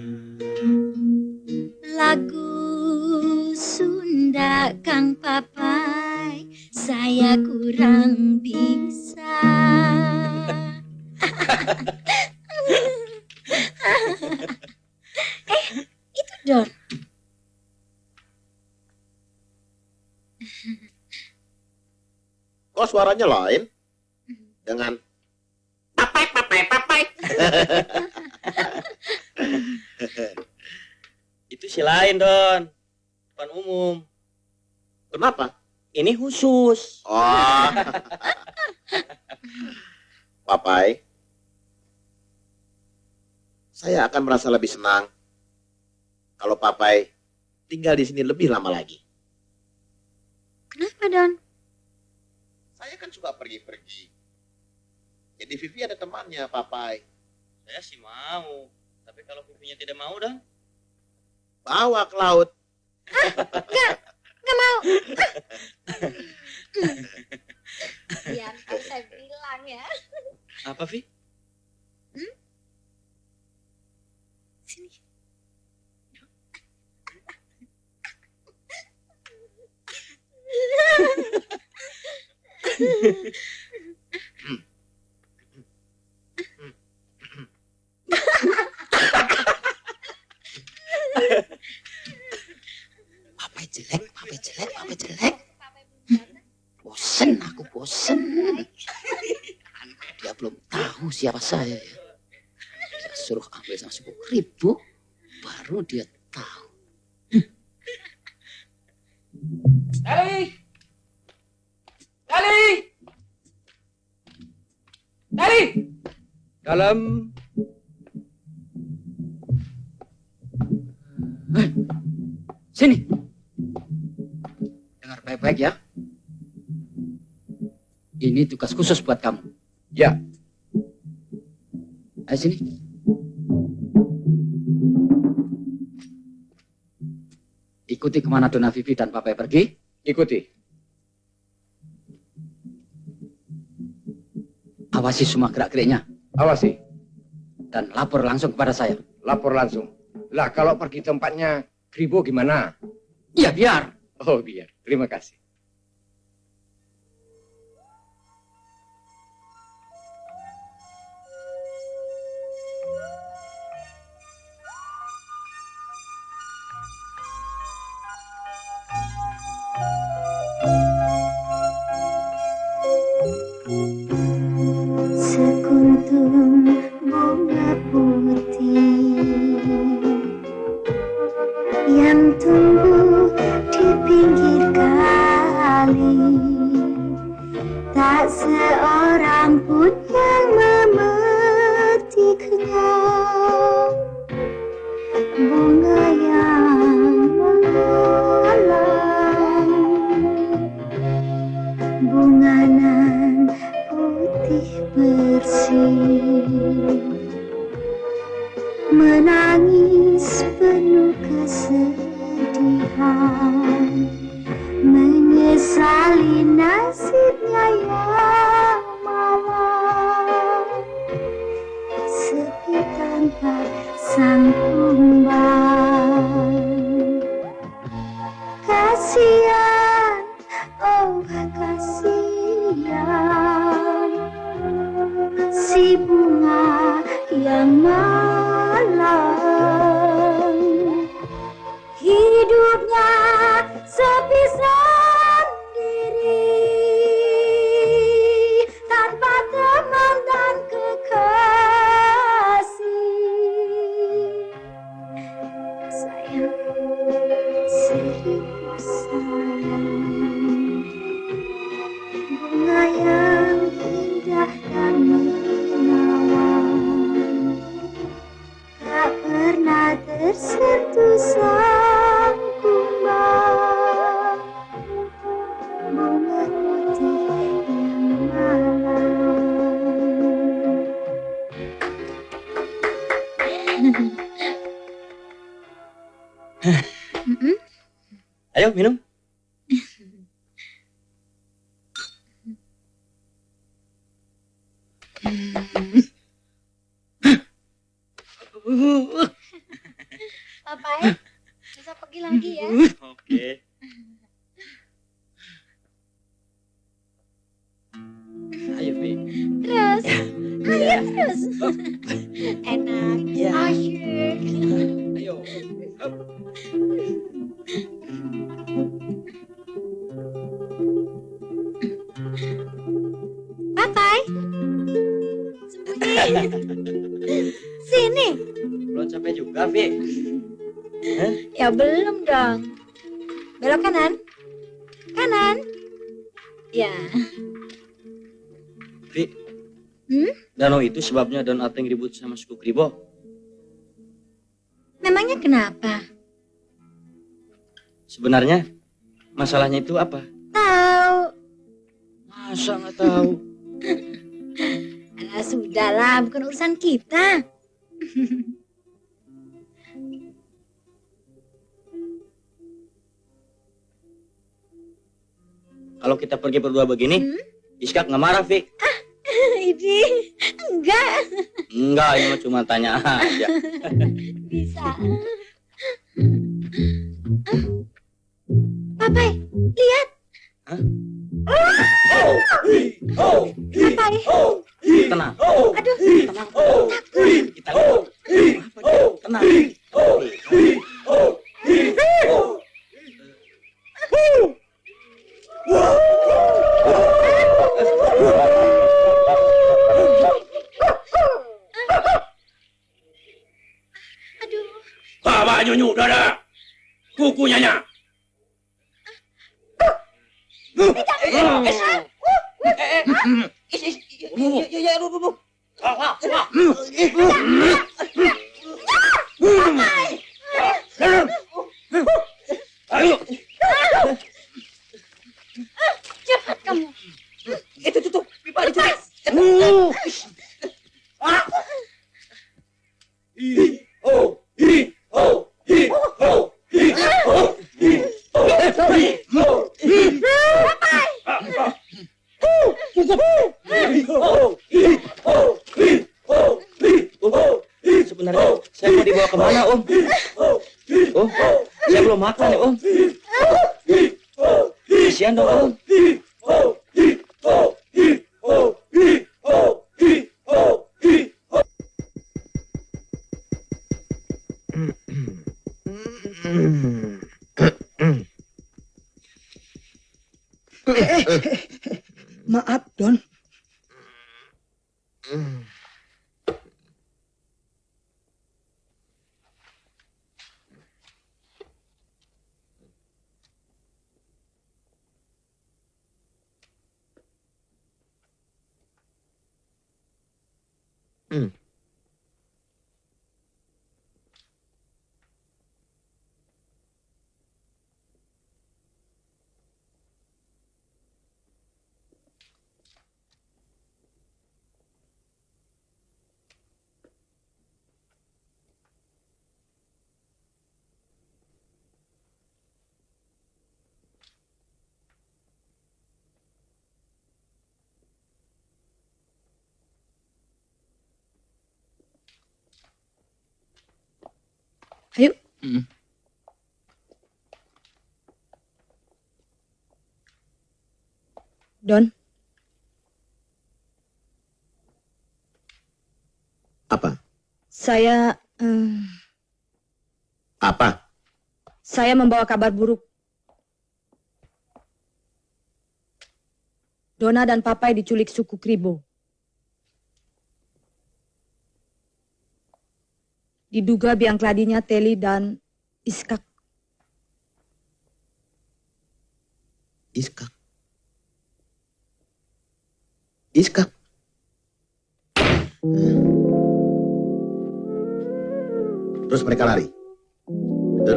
Lagu Sunda Kang Papai saya kurang bisa. Eh, itu Don. Kok suaranya lain? Dengan papai, papai, papai. Itu si lain, Don. Bukan umum. Kenapa? Ini khusus. Oh. Papai, saya akan merasa lebih senang kalau Papai tinggal di sini lebih lama lagi. Kenapa, Don? Saya kan suka pergi-pergi. Jadi Vivi ada temannya, Papai. Saya sih mau. Tapi kalau Vivinya tidak mau, Don. Bawa ke laut. Enggak, enggak mau. Biar kalau saya bilang ya. Apa, Vi? Hmm? Sini. Papai jelek, papai jelek, papai jelek. Bosen, aku bosen. Dia belum tahu siapa saya ya. Saya suruh ambil sama sepuluh ribu, baru dia tahu. Dali! Dali! Dali! Dalam. Hei, sini. Dengar baik-baik ya. Ini tugas khusus buat kamu. Ya. Ayo sini. Ikuti kemana Dona Vivi dan Papai pergi. Ikuti. Awasi semua gerak-geriknya. Awasi. Dan lapor langsung kepada saya. Lapor langsung. Lah kalau pergi tempatnya Kribo gimana? Iya biar. Oh biar. Terima kasih. Sekuntum bunga putih yang tumbuh di pinggir kali, tak seorang pun yang memetiknya. Bunga yang menghalang, bunga nan putih bersih, menangis penuh kesedihan, menyesali nasibnya yang malang, sepi tanpa sang kumbang. Kasihan, oh kasihan, si bunga yang malang, hidupnya sepi sendiri, tanpa teman dan kekasih. Sayang, seribu sayang, bunga yang indah dan menawan, tak pernah tersentuh sang kumbang. Bunga putih yang malang. Mm-mm. Ayo minum. Papai, bisa pergi lagi ya. Oke. Ayo, Vi. Terus, ayo Iya. terus. Enak, Iya. asyik. Ayo. Papai, sembunyi. Sini. Belum capek juga, Vi. Hah? Ya belum dong. Belok kanan. Kanan. Ya. Vi. Hmm? Danau itu sebabnya Don Ateng ribut sama suku Kribo. Memangnya kenapa? Sebenarnya masalahnya itu apa? Tahu. Masa nggak tahu? Alah, sudahlah, bukan urusan kita. Kalau kita pergi berdua begini, Hmm? Iskak nggak marah, Vi? Ini enggak Enggak, ini mah cuma tanya aja. bisa. Papai, lihat. Hah? Papai, Tenang. aduh, Tenang. Kita tenang. aduh. Baba nyunyu dada. Kukunya nya. Ayo. Cepat kamu. Itu tuh, tuh, pipa di Lepas. Sebenarnya saya mau dibawa kemana, Om? Om, saya belum makan ya, Om. Kasihan dong, Om. Maaf, Don. Hmm. Ayo. Hmm. Don, Apa? saya eh, Apa? saya membawa kabar buruk. Dona dan Papai diculik suku Kribo. Diduga biang keladinya Teli dan Iskak. Iskak. Iskak. Terus mereka lari. Betul?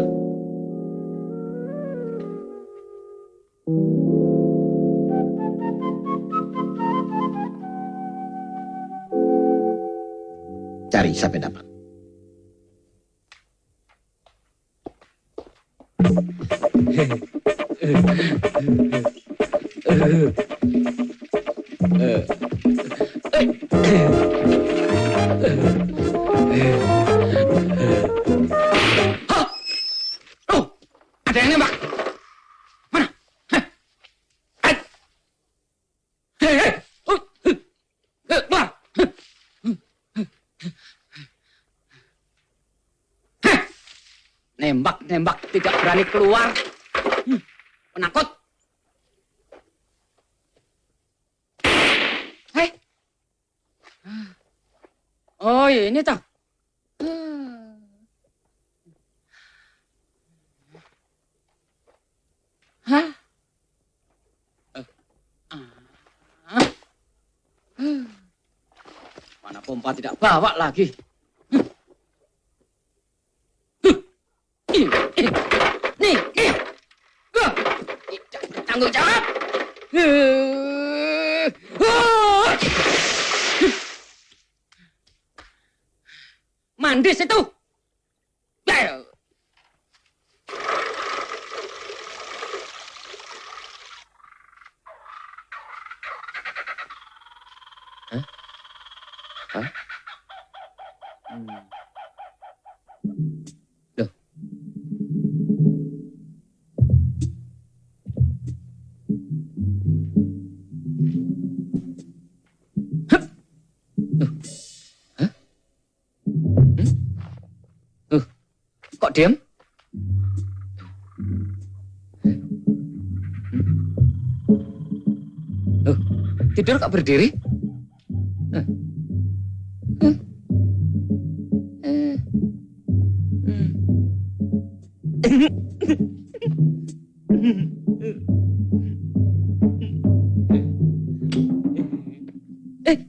Cari sampai dapat. Oh, ada yang nembak. Mana? Hei, hei, oh, keluar. Nembak, nembak, tidak berani keluar. Penakut. Hei. Oh, ini toh. Hah? Mana pompa tidak bawa lagi? Nih, nih, nih. Tidak bertanggung jawab. Mandi situ. Hah? Hah? Hmm. Loh. Hup. Loh. Hah? Hmm? Loh. Kok diam? Loh. Tidur kok berdiri? Hah? Hah? Eh. Hmm. Eh.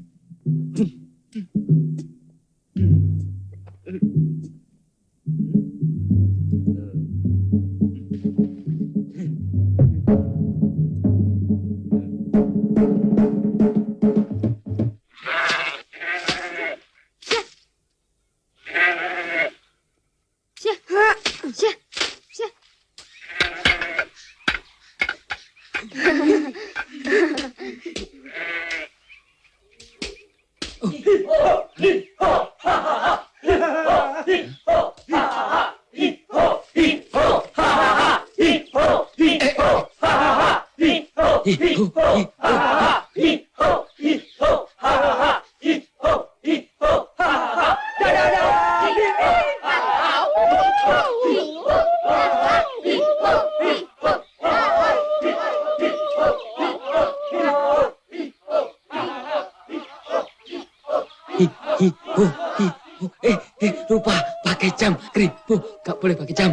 Eh, eh, lupa pakai jam, Kribo, gak boleh pakai jam.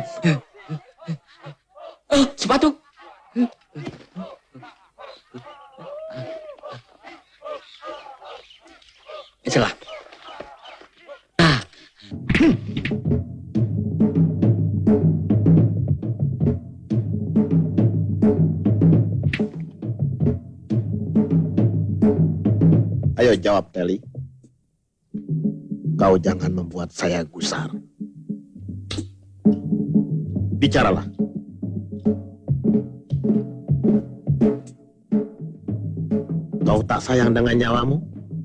Oh, sepatu. Itulah. Nah. Ayo jawab, Teli. Kau jangan membuat saya gusar. Bicaralah. Kau tak sayang dengan nyawamu?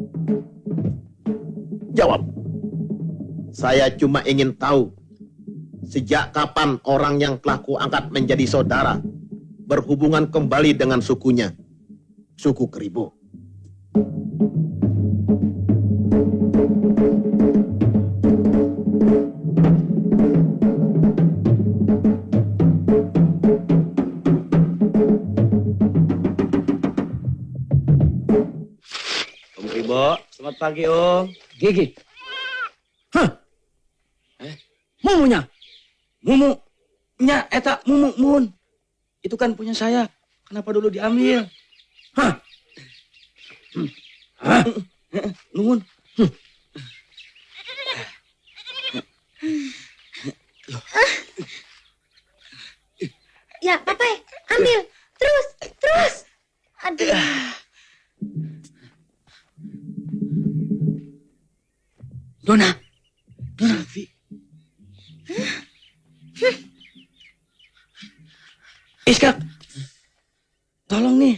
Jawab. Saya cuma ingin tahu, sejak kapan orang yang telah kuangkat menjadi saudara berhubungan kembali dengan sukunya, suku Kribo. Selamat pagi, Om. Gigi. Hah? Eh? Mumunya? Mumu. Nya, eta mumu, mun. Itu kan punya saya. Kenapa dulu diambil? Hah? Hmm. Hah? Nuhun. Hmm. Ya, Papai, ambil. Terus, terus. Aduh. Dona. Dona. Iskak, tolong nih.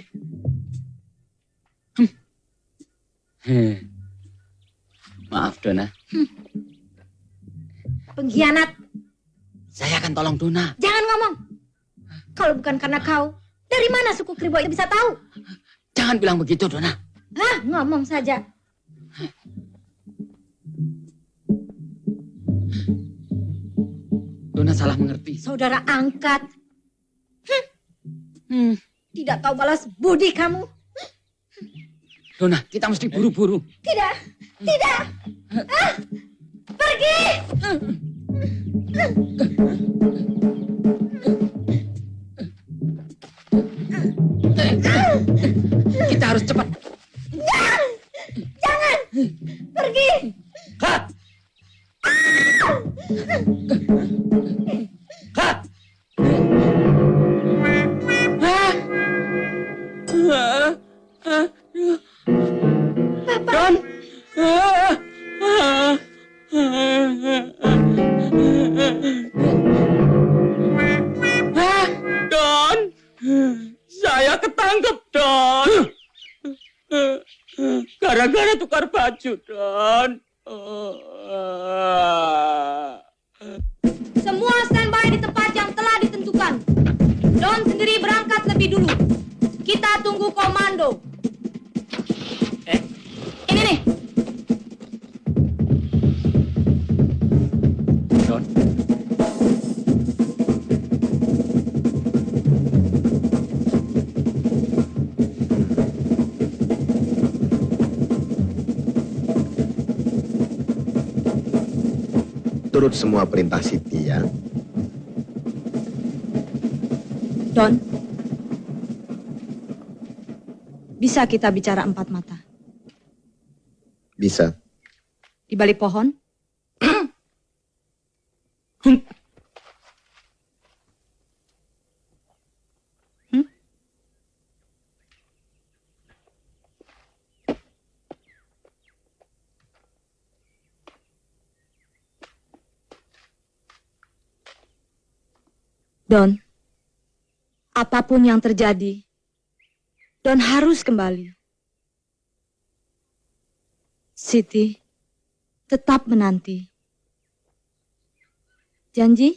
Hmm. Hmm. Maaf, Dona. Hmm. Pengkhianat. Saya akan tolong Dona. Jangan ngomong. Kalau bukan karena kau, dari mana suku Kribo itu bisa tahu? Jangan bilang begitu, Dona. Hah, ngomong saja. Dona salah mengerti. Saudara angkat. Hm. Hmm. Tidak tahu balas budi kamu. Dona, kita mesti buru-buru. Tidak, tidak. Ah, pergi. Kita harus cepat. Jangan, pergi. Hah? Hah? Hah? Don. Don. Saya ketangkep, Don. Gara-gara tukar baju, Don. Semua standby di tempat yang telah ditentukan. Don sendiri berangkat lebih dulu. Kita tunggu komando. Eh? Ini nih. Don. Turut semua perintah Siti ya. Don, bisa kita bicara empat mata? Bisa. Di balik pohon? Hmm? Don, apapun yang terjadi, Don harus kembali. Siti tetap menanti. Janji?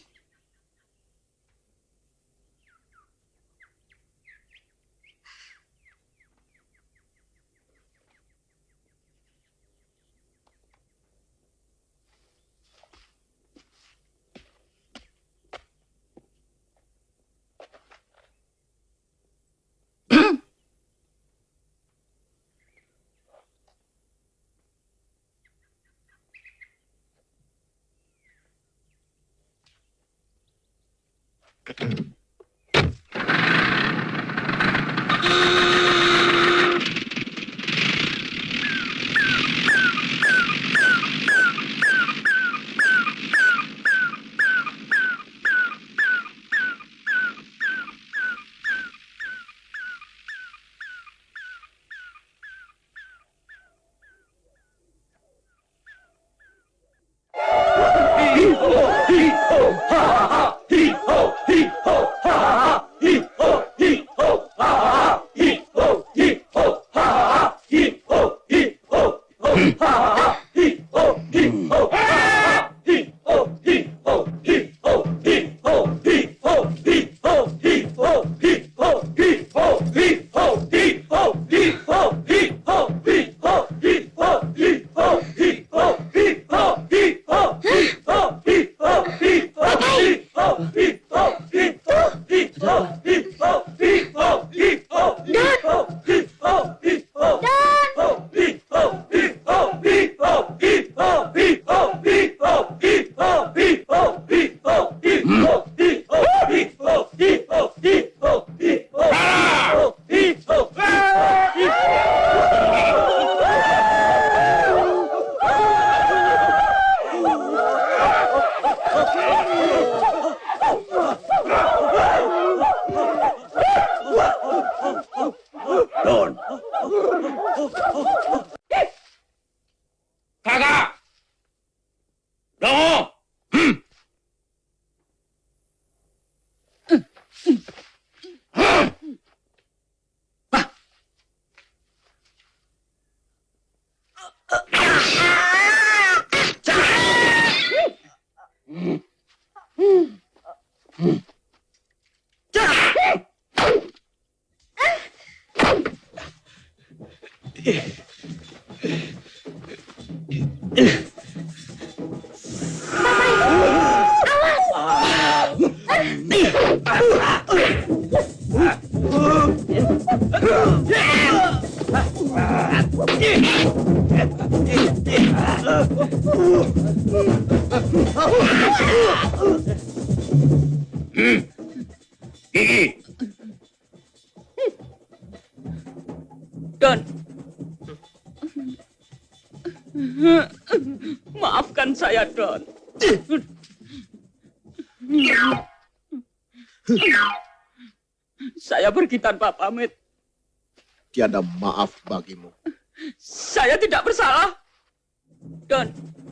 Saya pergi tanpa pamit. Tiada maaf bagimu. Saya tidak bersalah. Don.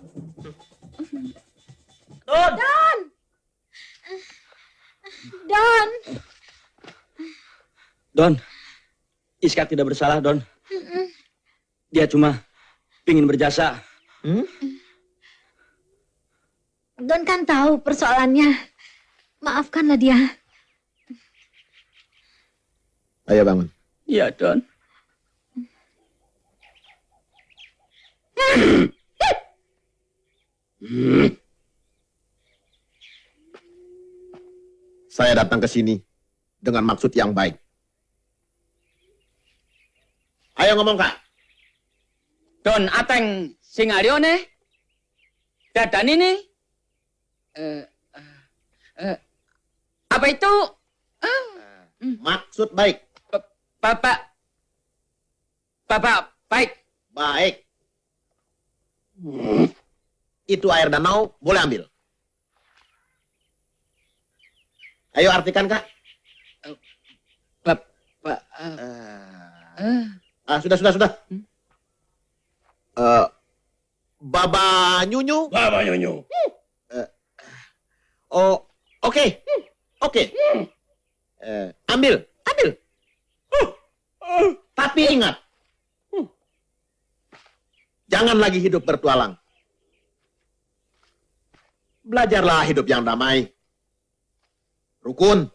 Don. Don. Don. Don. Iskak tidak bersalah, Don. Dia cuma ingin berjasa. Hmm? Don kan tahu persoalannya. Maafkanlah dia. Ayo bangun. Iya, Don. Saya datang ke sini dengan maksud yang baik. Ayo ngomong, Kak. Don ateng singalione. Dadan ini. Eh, eh, eh, apa itu? Ah, Maksud baik. Bapak. Bapak baik. Baik. Itu air danau, boleh ambil. Ayo artikan, Kak. Bapak. Uh, ah, sudah, sudah, sudah. Hmm? Uh, Baba Nyunyu. Baba Nyunyu. Uh, oh, oke. Okay. Oke. Okay. Uh, ambil, ambil. Uh, uh, tapi ingat. Uh, jangan lagi hidup bertualang. Belajarlah hidup yang damai. Rukun.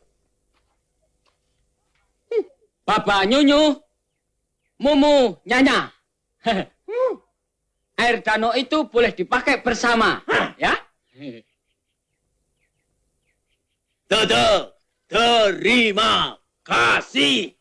Papa Nyunyu, Mumu Nyanya. Air danau itu boleh dipakai bersama, ya? Tete, terima kasih.